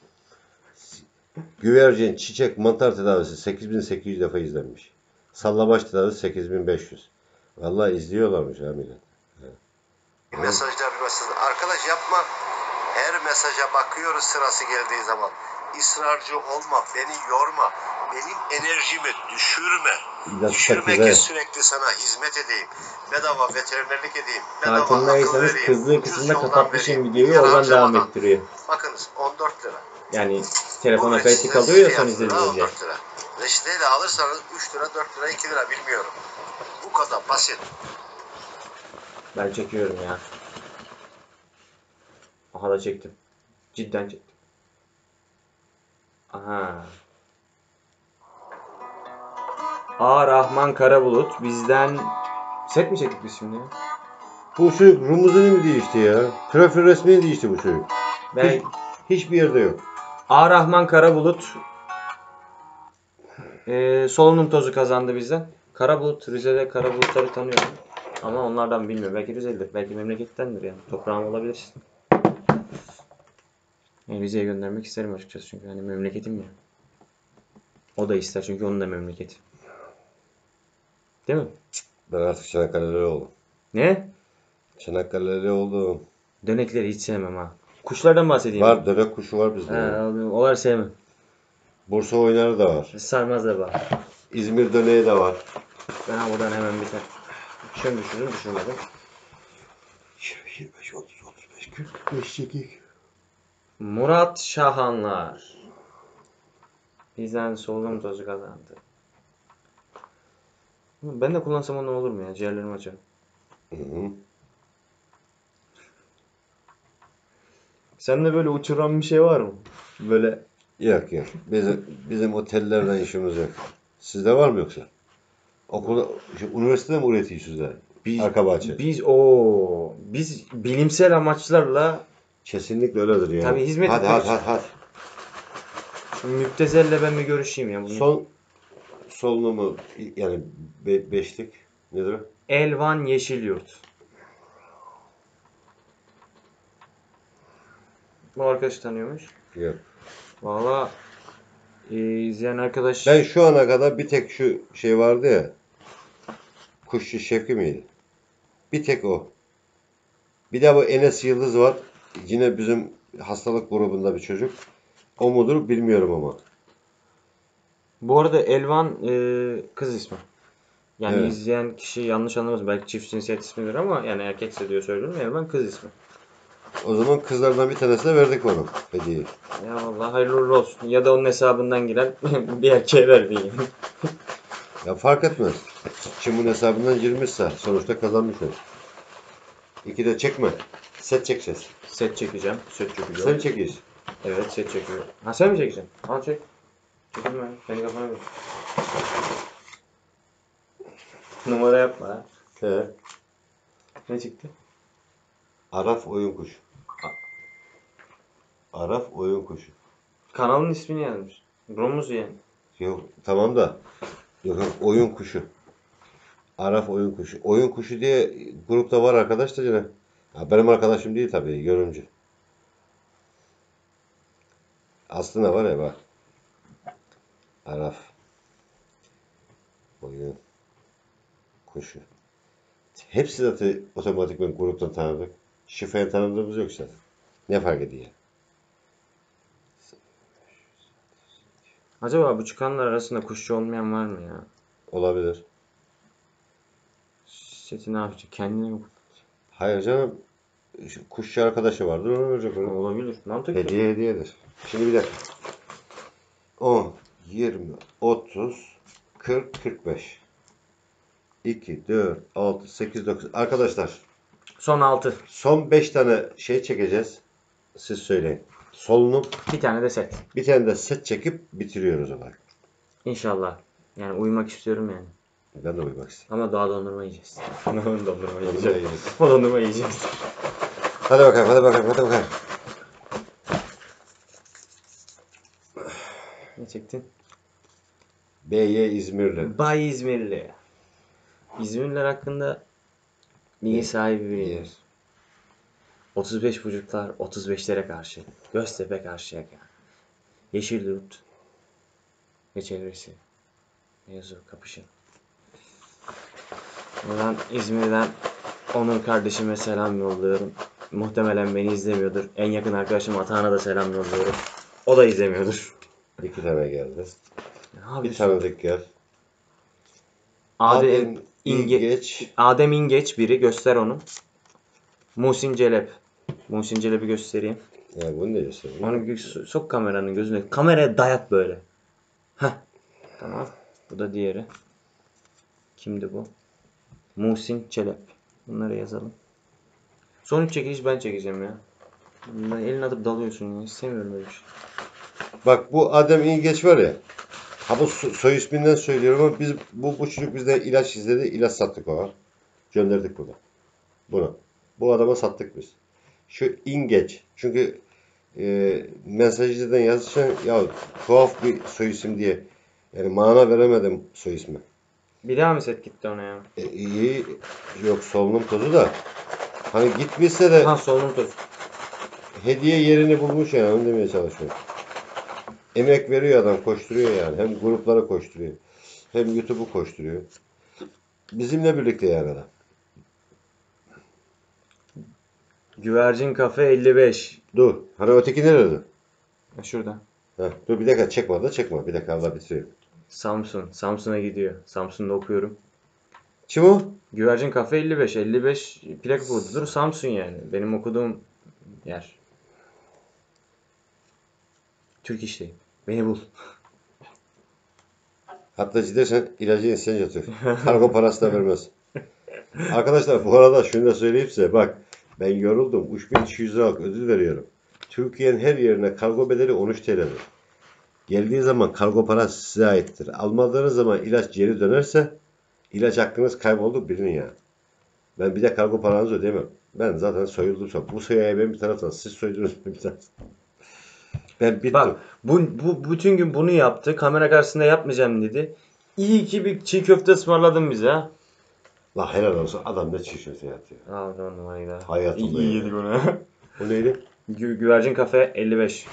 [SPEAKER 1] Güvercin, çiçek, mantar tedavisi 8800 defa izlenmiş. Sallabaş tedavisi 8500. Vallahi izliyorlarmış ha millet.
[SPEAKER 4] Mesajlar bir mesaj. Arkadaş yapma. Her mesaja bakıyoruz sırası geldiği zaman. İsrarcı olma, beni yorma. Benim enerjimi düşürme.
[SPEAKER 1] İlaç
[SPEAKER 4] Düşürme
[SPEAKER 1] takviye.
[SPEAKER 4] ki sürekli sana hizmet edeyim. Bedava veterinerlik edeyim. Bedava akıl
[SPEAKER 3] Farkındaysanız
[SPEAKER 4] vereyim.
[SPEAKER 3] kızdığı
[SPEAKER 4] ucuz
[SPEAKER 3] kısımda
[SPEAKER 4] yoldan
[SPEAKER 3] kapatmışım
[SPEAKER 4] vereyim.
[SPEAKER 3] videoyu
[SPEAKER 4] Yer
[SPEAKER 3] oradan devam
[SPEAKER 4] harcamadan.
[SPEAKER 3] ettiriyor.
[SPEAKER 4] Bakınız 14 lira.
[SPEAKER 3] Yani telefona
[SPEAKER 4] Bu
[SPEAKER 3] kayıtlı
[SPEAKER 4] reçete
[SPEAKER 3] kalıyor ya son
[SPEAKER 4] fiyatı
[SPEAKER 3] izlediğiniz yer.
[SPEAKER 4] 14 lira. Reçeteyi de alırsanız 3 lira, 4 lira, 2 lira bilmiyorum. Bu kadar basit.
[SPEAKER 3] Ben çekiyorum ya. Aha da çektim. Cidden çektim. Aha. A. Rahman Karabulut. Bizden set mi çektik biz şimdi ya?
[SPEAKER 1] Bu çocuk rumuzunu mu değişti ya? Profil resmi değişti bu çocuk.
[SPEAKER 3] Ben
[SPEAKER 1] Hiçbir yerde yok.
[SPEAKER 3] A. Rahman Karabulut solunum tozu kazandı bizden. Karabulut, Rize'de Karabulutları tanıyorum. Ama onlardan bilmiyorum. Belki Rize'lidir. Belki memlekettendir yani. Toprağım olabilir. Yani Rize'ye göndermek isterim açıkçası çünkü hani memleketim ya. O da ister çünkü onun da memleketi. Değil mi?
[SPEAKER 1] Ben artık Çanakkale'li oldum.
[SPEAKER 3] Ne?
[SPEAKER 1] Çanakkale'li oldum.
[SPEAKER 3] Dönekleri hiç sevmem ha. Kuşlardan bahsedeyim.
[SPEAKER 1] Var, dönek kuşu var bizde. ya.
[SPEAKER 3] Onları sevmem.
[SPEAKER 1] Bursa oynarı da var.
[SPEAKER 3] Sarmaz da bak.
[SPEAKER 1] İzmir döneği de var.
[SPEAKER 3] Ben buradan hemen biter. Şunu düşürdüm düşürmedim.
[SPEAKER 1] 25, 30, 35, 40, 58.
[SPEAKER 3] Murat Şahanlar. Bizden solunum tozu kazandı. Ben de kullansam ne olur mu ya? Ciğerlerimi açarım.
[SPEAKER 1] Hı hı.
[SPEAKER 3] Sende böyle uçuran bir şey var mı? Böyle
[SPEAKER 1] Yok yok. Bizim otellerden işimiz yok. Sizde var mı yoksa? Okulda, üniversitede mi üretiyorsunuz? Arka bahçe.
[SPEAKER 3] biz bilimsel amaçlarla
[SPEAKER 1] Kesinlikle öyledir ya.
[SPEAKER 3] Tabii hizmet
[SPEAKER 1] hadi,
[SPEAKER 3] etmek
[SPEAKER 1] hadi, hadi.
[SPEAKER 3] Müptezel'le ben bir görüşeyim ya. Bunu.
[SPEAKER 1] Solunumu yani beşlik nedir o?
[SPEAKER 3] Elvan Yeşilyurt. Bu arkadaşı tanıyormuş.
[SPEAKER 1] Yok.
[SPEAKER 3] Valla izleyen arkadaş
[SPEAKER 1] Ben şu ana kadar bir tek şu şey vardı ya. Kuşçu Şevki miydi? Bir tek o. Bir de bu Enes Yıldız var. Yine bizim hastalık grubunda bir çocuk. O mudur bilmiyorum ama.
[SPEAKER 3] bu arada Elvan kız ismi. Yani
[SPEAKER 1] Evet.
[SPEAKER 3] izleyen kişi yanlış anlamaz. Belki çift cinsiyet ismidir ama yani erkekse diyor söylüyorum. Elvan kız ismi.
[SPEAKER 1] O zaman kızlardan bir tanesine verdik onu. Hediye.
[SPEAKER 3] Ya vallahi hayırlı uğurlu olsun. Ya da onun hesabından giren bir erkeğe ver diyeyim.
[SPEAKER 1] Ya fark etmez. Kimin hesabından girmişse sonuçta kazanmış olur. İki de çekme. Set çekeceğiz.
[SPEAKER 3] Set çekeceğim. Set çekeceğim.
[SPEAKER 1] Sen çekiyorsun.
[SPEAKER 3] Evet set çekiyorum. Ha sen mi çekeceksin? Al çek. Çekelim ben. Kendi kafana ver. Numara yapma ha.
[SPEAKER 1] He.
[SPEAKER 3] Ne çıktı?
[SPEAKER 1] Araf oyun kuşu. Araf oyun kuşu.
[SPEAKER 3] Kanalın ismini yazmış. Romuz yani.
[SPEAKER 1] Yok tamam da. Yok oyun kuşu. Araf oyun kuşu. Oyun kuşu diye grupta var arkadaş da yine. Ha, benim arkadaşım değil tabii. Yorumcu. Aslında var ya bak. Araf. Oyun kuşu. Hepsi zaten otomatikman gruptan tanıdık. Şifreyi tanıdığımız yok zaten. Ne fark ediyor?
[SPEAKER 3] Acaba bu çıkanlar arasında kuşçu olmayan var mı ya?
[SPEAKER 1] Olabilir.
[SPEAKER 3] Seti ne yapacak? Kendine mi?
[SPEAKER 1] Hayır canım. Kuşçu arkadaşı vardır. Ona verecek onu.
[SPEAKER 3] Olabilir. Mantıklı.
[SPEAKER 1] Hediyedir. Şimdi bir dakika. 10, 20, 30, 40, 45. 2, 4, 6, 8, 9. Arkadaşlar
[SPEAKER 3] Son 6.
[SPEAKER 1] son 5 tane şey çekeceğiz. Siz söyleyin. Solunum.
[SPEAKER 3] Bir tane de set.
[SPEAKER 1] Bir tane de set çekip bitiriyoruz olay.
[SPEAKER 3] İnşallah. Yani uyumak istiyorum yani.
[SPEAKER 1] Ben de uyumak istiyorum.
[SPEAKER 3] Ama daha dondurma yiyeceğiz. Dondurma
[SPEAKER 1] Dondurma
[SPEAKER 3] yiyeceğiz.
[SPEAKER 1] yiyeceğiz.
[SPEAKER 3] O dondurma yiyeceğiz.
[SPEAKER 1] Hadi bakalım, hadi bakalım, hadi bakalım.
[SPEAKER 3] Ne çektin?
[SPEAKER 1] BY İzmirli.
[SPEAKER 3] Bay İzmirli. İzmirliler hakkında bilgi sahibi biriyim.
[SPEAKER 1] Yes.
[SPEAKER 3] 35 buçuklar 35'lere karşı. Göztepe Karşıyaka. Yeşilyurt ve çevresi. Mevzu kapışın. Buradan İzmir'den Onur kardeşime selam yolluyorum. Muhtemelen beni izlemiyordur. En yakın arkadaşım Atahan'a da selam yolluyorum. O da izlemiyordur.
[SPEAKER 1] 2 tane geldi.
[SPEAKER 3] Ne
[SPEAKER 1] Bir
[SPEAKER 3] yapıyorsun?
[SPEAKER 1] tanıdık gel.
[SPEAKER 3] Adem
[SPEAKER 1] İngeç.
[SPEAKER 3] Adem İngeç biri, göster onu. Muhsin Celep. Muhsin Celep'i göstereyim.
[SPEAKER 1] Ya bunu ne göstereyim?
[SPEAKER 3] Onu sok kameranın gözüne. Kameraya dayat böyle. Heh. Tamam. Bu da diğeri. Kimdi bu? Muhsin Celep. Bunları yazalım. Son 3 çekiliş ben çekeceğim ya.
[SPEAKER 2] Ben elini atıp dalıyorsun ya. İstemiyorum böyle bir şey.
[SPEAKER 1] Bak bu Adem İngeç var ya. Ha bu soy isminden söylüyorum ama biz bu çocuk bizden ilaç izledi. İlaç sattık ona. Gönderdik bunu. Bunu. Bu adama sattık biz. Şu İngeç. Çünkü mesajcıdan yazışan ya tuhaf bir soy isim diye. Yani mana veremedim soy ismi.
[SPEAKER 2] Bir daha mı set gitti ona ya?
[SPEAKER 1] İyi yok solunum tozu da. Hani gitmişse de
[SPEAKER 2] Ha solunum tozu.
[SPEAKER 1] hediye yerini bulmuş yani onu demeye çalışıyorum. Emek veriyor adam koşturuyor yani. Hem gruplara koşturuyor. Hem YouTube'u koşturuyor. Bizimle birlikte yani adam.
[SPEAKER 2] Güvercin Kafe 55.
[SPEAKER 1] Dur. Hani öteki nerede?
[SPEAKER 2] Şurada.
[SPEAKER 1] Heh, dur bir dakika çekme da çekme. Bir dakika Allah bitireyim.
[SPEAKER 2] Samsun. Samsun'a gidiyor. Samsun'da okuyorum.
[SPEAKER 1] Kim o?
[SPEAKER 2] Güvercin Kafe 55. 55 plak kodudur. Samsun yani. Benim okuduğum yer. Türk İş'teyim. Beni bul.
[SPEAKER 1] Hatta gidersen ilacı sen götür. Kargo parası da vermez. Arkadaşlar bu arada şunu da söyleyeyim size. Bak ben yoruldum. 3200 liralık ödül veriyorum. Türkiye'nin her yerine kargo bedeli 13 TL'dir. Geldiği zaman kargo parası size aittir. Almadığınız zaman ilaç geri dönerse ilaç hakkınız kayboldu bilin ya. Ben bir de kargo paranızı ödeyemem. Ben zaten soyuldum. Bu soyaya ben bir taraftan siz soydunuz bir taraftan. Ben bittim.
[SPEAKER 2] Bak bu bütün gün bunu yaptı. Kamera karşısında yapmayacağım dedi. İyi ki bir çiğ köfte ısmarladın bize ha.
[SPEAKER 1] La helal olsun adam ne çiğ köfte yaptı ya.
[SPEAKER 2] Aa, on numaraydı.
[SPEAKER 1] Hayatımda
[SPEAKER 2] İyi
[SPEAKER 1] ya.
[SPEAKER 2] yedik onu.
[SPEAKER 1] Bu neydi?
[SPEAKER 2] Güvercin Kafe 55.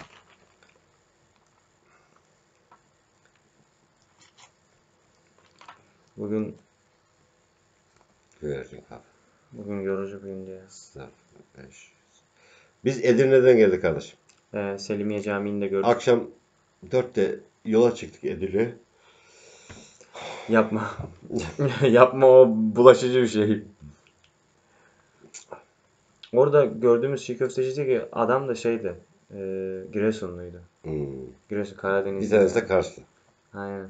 [SPEAKER 2] Bugün
[SPEAKER 1] Güvercin kahve.
[SPEAKER 2] bugün yorucu bir gündü ya.
[SPEAKER 1] Sıfır, beş. Biz Edirne'den geldik kardeşim.
[SPEAKER 2] Selimiye Camii'nde gördüm.
[SPEAKER 1] Akşam 4'te yola çıktık Edirne'ye.
[SPEAKER 2] Yapma. Yapma, o bulaşıcı bir şey. Orada gördüğümüz çiğ köftecideki adam da şeydi. Giresunluydu. Giresun
[SPEAKER 1] Bir
[SPEAKER 2] Karadeniz'de.
[SPEAKER 1] tanesi de Karslı.
[SPEAKER 2] Aynen.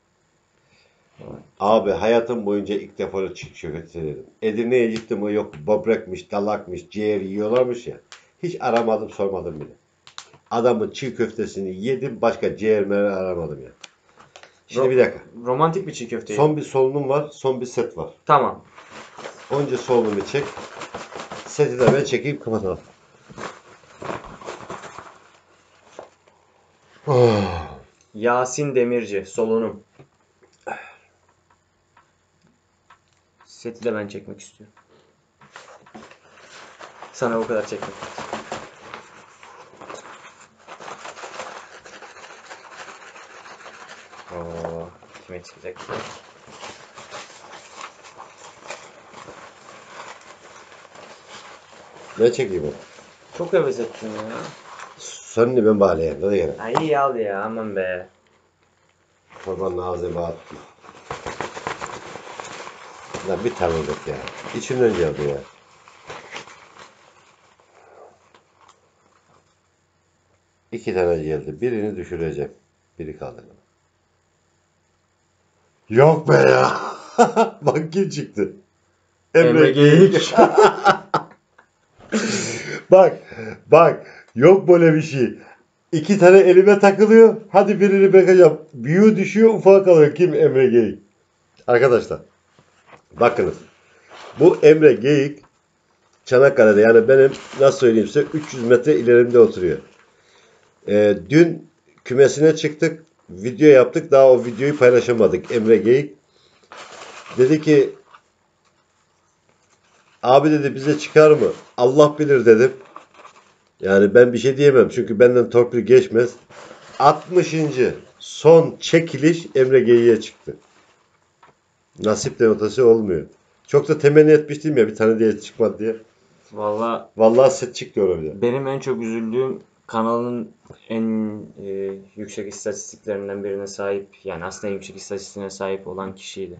[SPEAKER 1] Abi hayatım boyunca ilk defa çiğ köfte dedim. Edirne'ye gittim o yok böbrekmiş, dalakmış, ciğer yiyorlarmış ya. Hiç aramadım sormadım bile. Adamın çiğ köftesini yedim başka ciğer aramadım ya. Şimdi bir dakika.
[SPEAKER 2] Romantik bir çiğ köfteydi.
[SPEAKER 1] Son bir solunum var, son bir set var.
[SPEAKER 2] Tamam.
[SPEAKER 1] Önce solunumu çek. Seti de ben çekeyim kapatalım. Oh.
[SPEAKER 2] Yasin Demirci. Solunum. Seti de ben çekmek istiyorum. Sana o kadar çekmek. Oo, kime çıkacak?
[SPEAKER 1] Ben çekeyim onu.
[SPEAKER 2] Çok heves ettim ya.
[SPEAKER 1] Sen ben bağlayayım. Hadi gene.
[SPEAKER 2] Ay iyi al ya, aman be.
[SPEAKER 1] Torbanın ağzına attım. Lan bir tane yok ya. İçimden geldi ya. İki tane geldi. Birini düşüreceğim. Biri kaldı. Yok be ya. Bak kim çıktı.
[SPEAKER 2] Emre Geyik.
[SPEAKER 1] Bak. Yok böyle bir şey. İki tane elime takılıyor. Hadi birini bakacağım. Büyüğü düşüyor ufağa kalıyor. Kim? Emre Geyik. Arkadaşlar. Bakınız. Bu Emre Geyik Çanakkale'de yani benim nasıl söyleyeyim size 300 metre ilerimde oturuyor. Dün kümesine çıktık. Video yaptık. Daha o videoyu paylaşamadık. Emre Geyik. Dedi ki abi dedi bize çıkar mı? Allah bilir dedim. Yani ben bir şey diyemem. Çünkü benden torpil geçmez. 60. son çekiliş Emre Geyik'e çıktı. Nasip de ötesi olmuyor. Çok da temenni etmiştim ya bir tane diye çıkmadı diye. Vallahi set çıktı oraya.
[SPEAKER 2] Benim en çok üzüldüğüm kanalın en yüksek istatistiklerinden birine sahip, yani aslında en yüksek istatistiğine sahip olan kişiydi.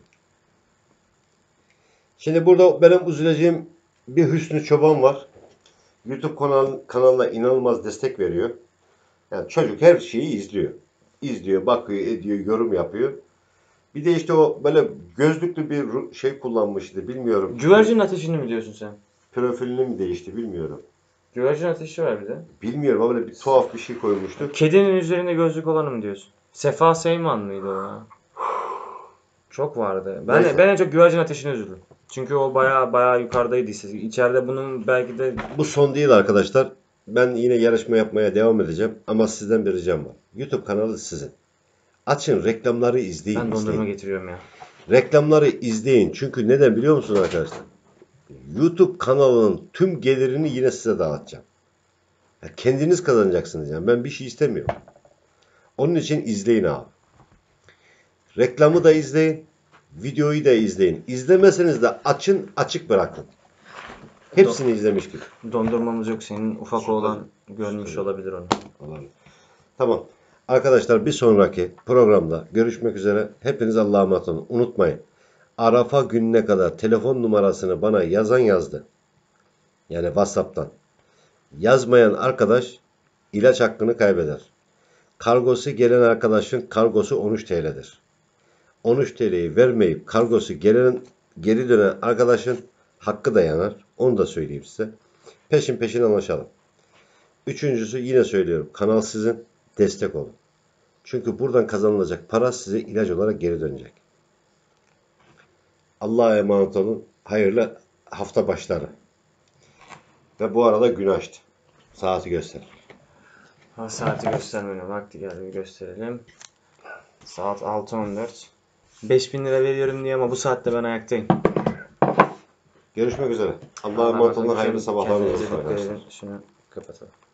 [SPEAKER 1] Şimdi burada benim üzüleceğim bir Hüsnü Çoban var. YouTube kanalına inanılmaz destek veriyor. Yani çocuk her şeyi izliyor. İzliyor, bakıyor, ediyor, yorum yapıyor. Bir de işte o böyle gözlüklü bir şey kullanmıştı bilmiyorum.
[SPEAKER 2] Güvercin Ateşi'ni mi diyorsun sen?
[SPEAKER 1] Profilini mi değişti bilmiyorum.
[SPEAKER 2] Güvercin ateşi var bir de.
[SPEAKER 1] Bilmiyorum ama böyle bir tuhaf bir şey koymuştu.
[SPEAKER 2] Kedinin üzerinde gözlük olanı mı diyorsun? Sefa Seyman mıydı o ya? Çok vardı.
[SPEAKER 1] Neyse.
[SPEAKER 2] Ben en çok güvercin ateşine üzüldüm. Çünkü o baya yukarıdaydı hissesi. İçeride bunun belki de
[SPEAKER 1] Bu son değil arkadaşlar. Ben yine yarışma yapmaya devam edeceğim. Ama sizden bir ricam var. YouTube kanalı sizin. Açın reklamları izleyin.
[SPEAKER 2] ben dondurma
[SPEAKER 1] izleyin.
[SPEAKER 2] getiriyorum ya.
[SPEAKER 1] Reklamları izleyin. Çünkü neden biliyor musunuz arkadaşlar? YouTube kanalının tüm gelirini yine size dağıtacağım. Ya kendiniz kazanacaksınız yani. Ben bir şey istemiyorum. Onun için izleyin abi. Reklamı da izleyin. Videoyu da izleyin. İzlemeseniz de açın, açık bırakın. Hepsini izlemiş gibi.
[SPEAKER 2] Dondurmamız yok senin. Ufak
[SPEAKER 1] Şurada-
[SPEAKER 2] oğlan görmüş
[SPEAKER 1] şurada.
[SPEAKER 2] olabilir onu.
[SPEAKER 1] Olabilir. Tamam. Arkadaşlar bir sonraki programda görüşmek üzere. Hepiniz Allah'a emanet olun. Unutmayın. Arafa gününe kadar telefon numarasını bana yazan yazdı. Yani WhatsApp'tan. Yazmayan arkadaş ilaç hakkını kaybeder. Kargosu gelen arkadaşın kargosu 13 TL'dir. 13 TL'yi vermeyip kargosu geri dönen arkadaşın hakkı da yanar. Onu da söyleyeyim size. Peşin peşin anlaşalım. Üçüncüsü yine söylüyorum. Kanal sizin. Destek olun. Çünkü buradan kazanılacak para size ilaç olarak geri dönecek. Allah'a emanet olun. Hayırlı hafta başları. Ve bu arada gün açtı. Saati göster.
[SPEAKER 2] Ha, saati göstermenin vakti geldi, bir gösterelim. Saat 6:14. 5.000 lira veriyorum diye ama bu saatte ben ayaktayım.
[SPEAKER 1] Görüşmek üzere. Allah'a emanet olun. Hayırlı sabahlar
[SPEAKER 2] Kendinize
[SPEAKER 1] olsun
[SPEAKER 2] dikkat
[SPEAKER 1] arkadaşlar.
[SPEAKER 2] edin. Şunu kapatalım.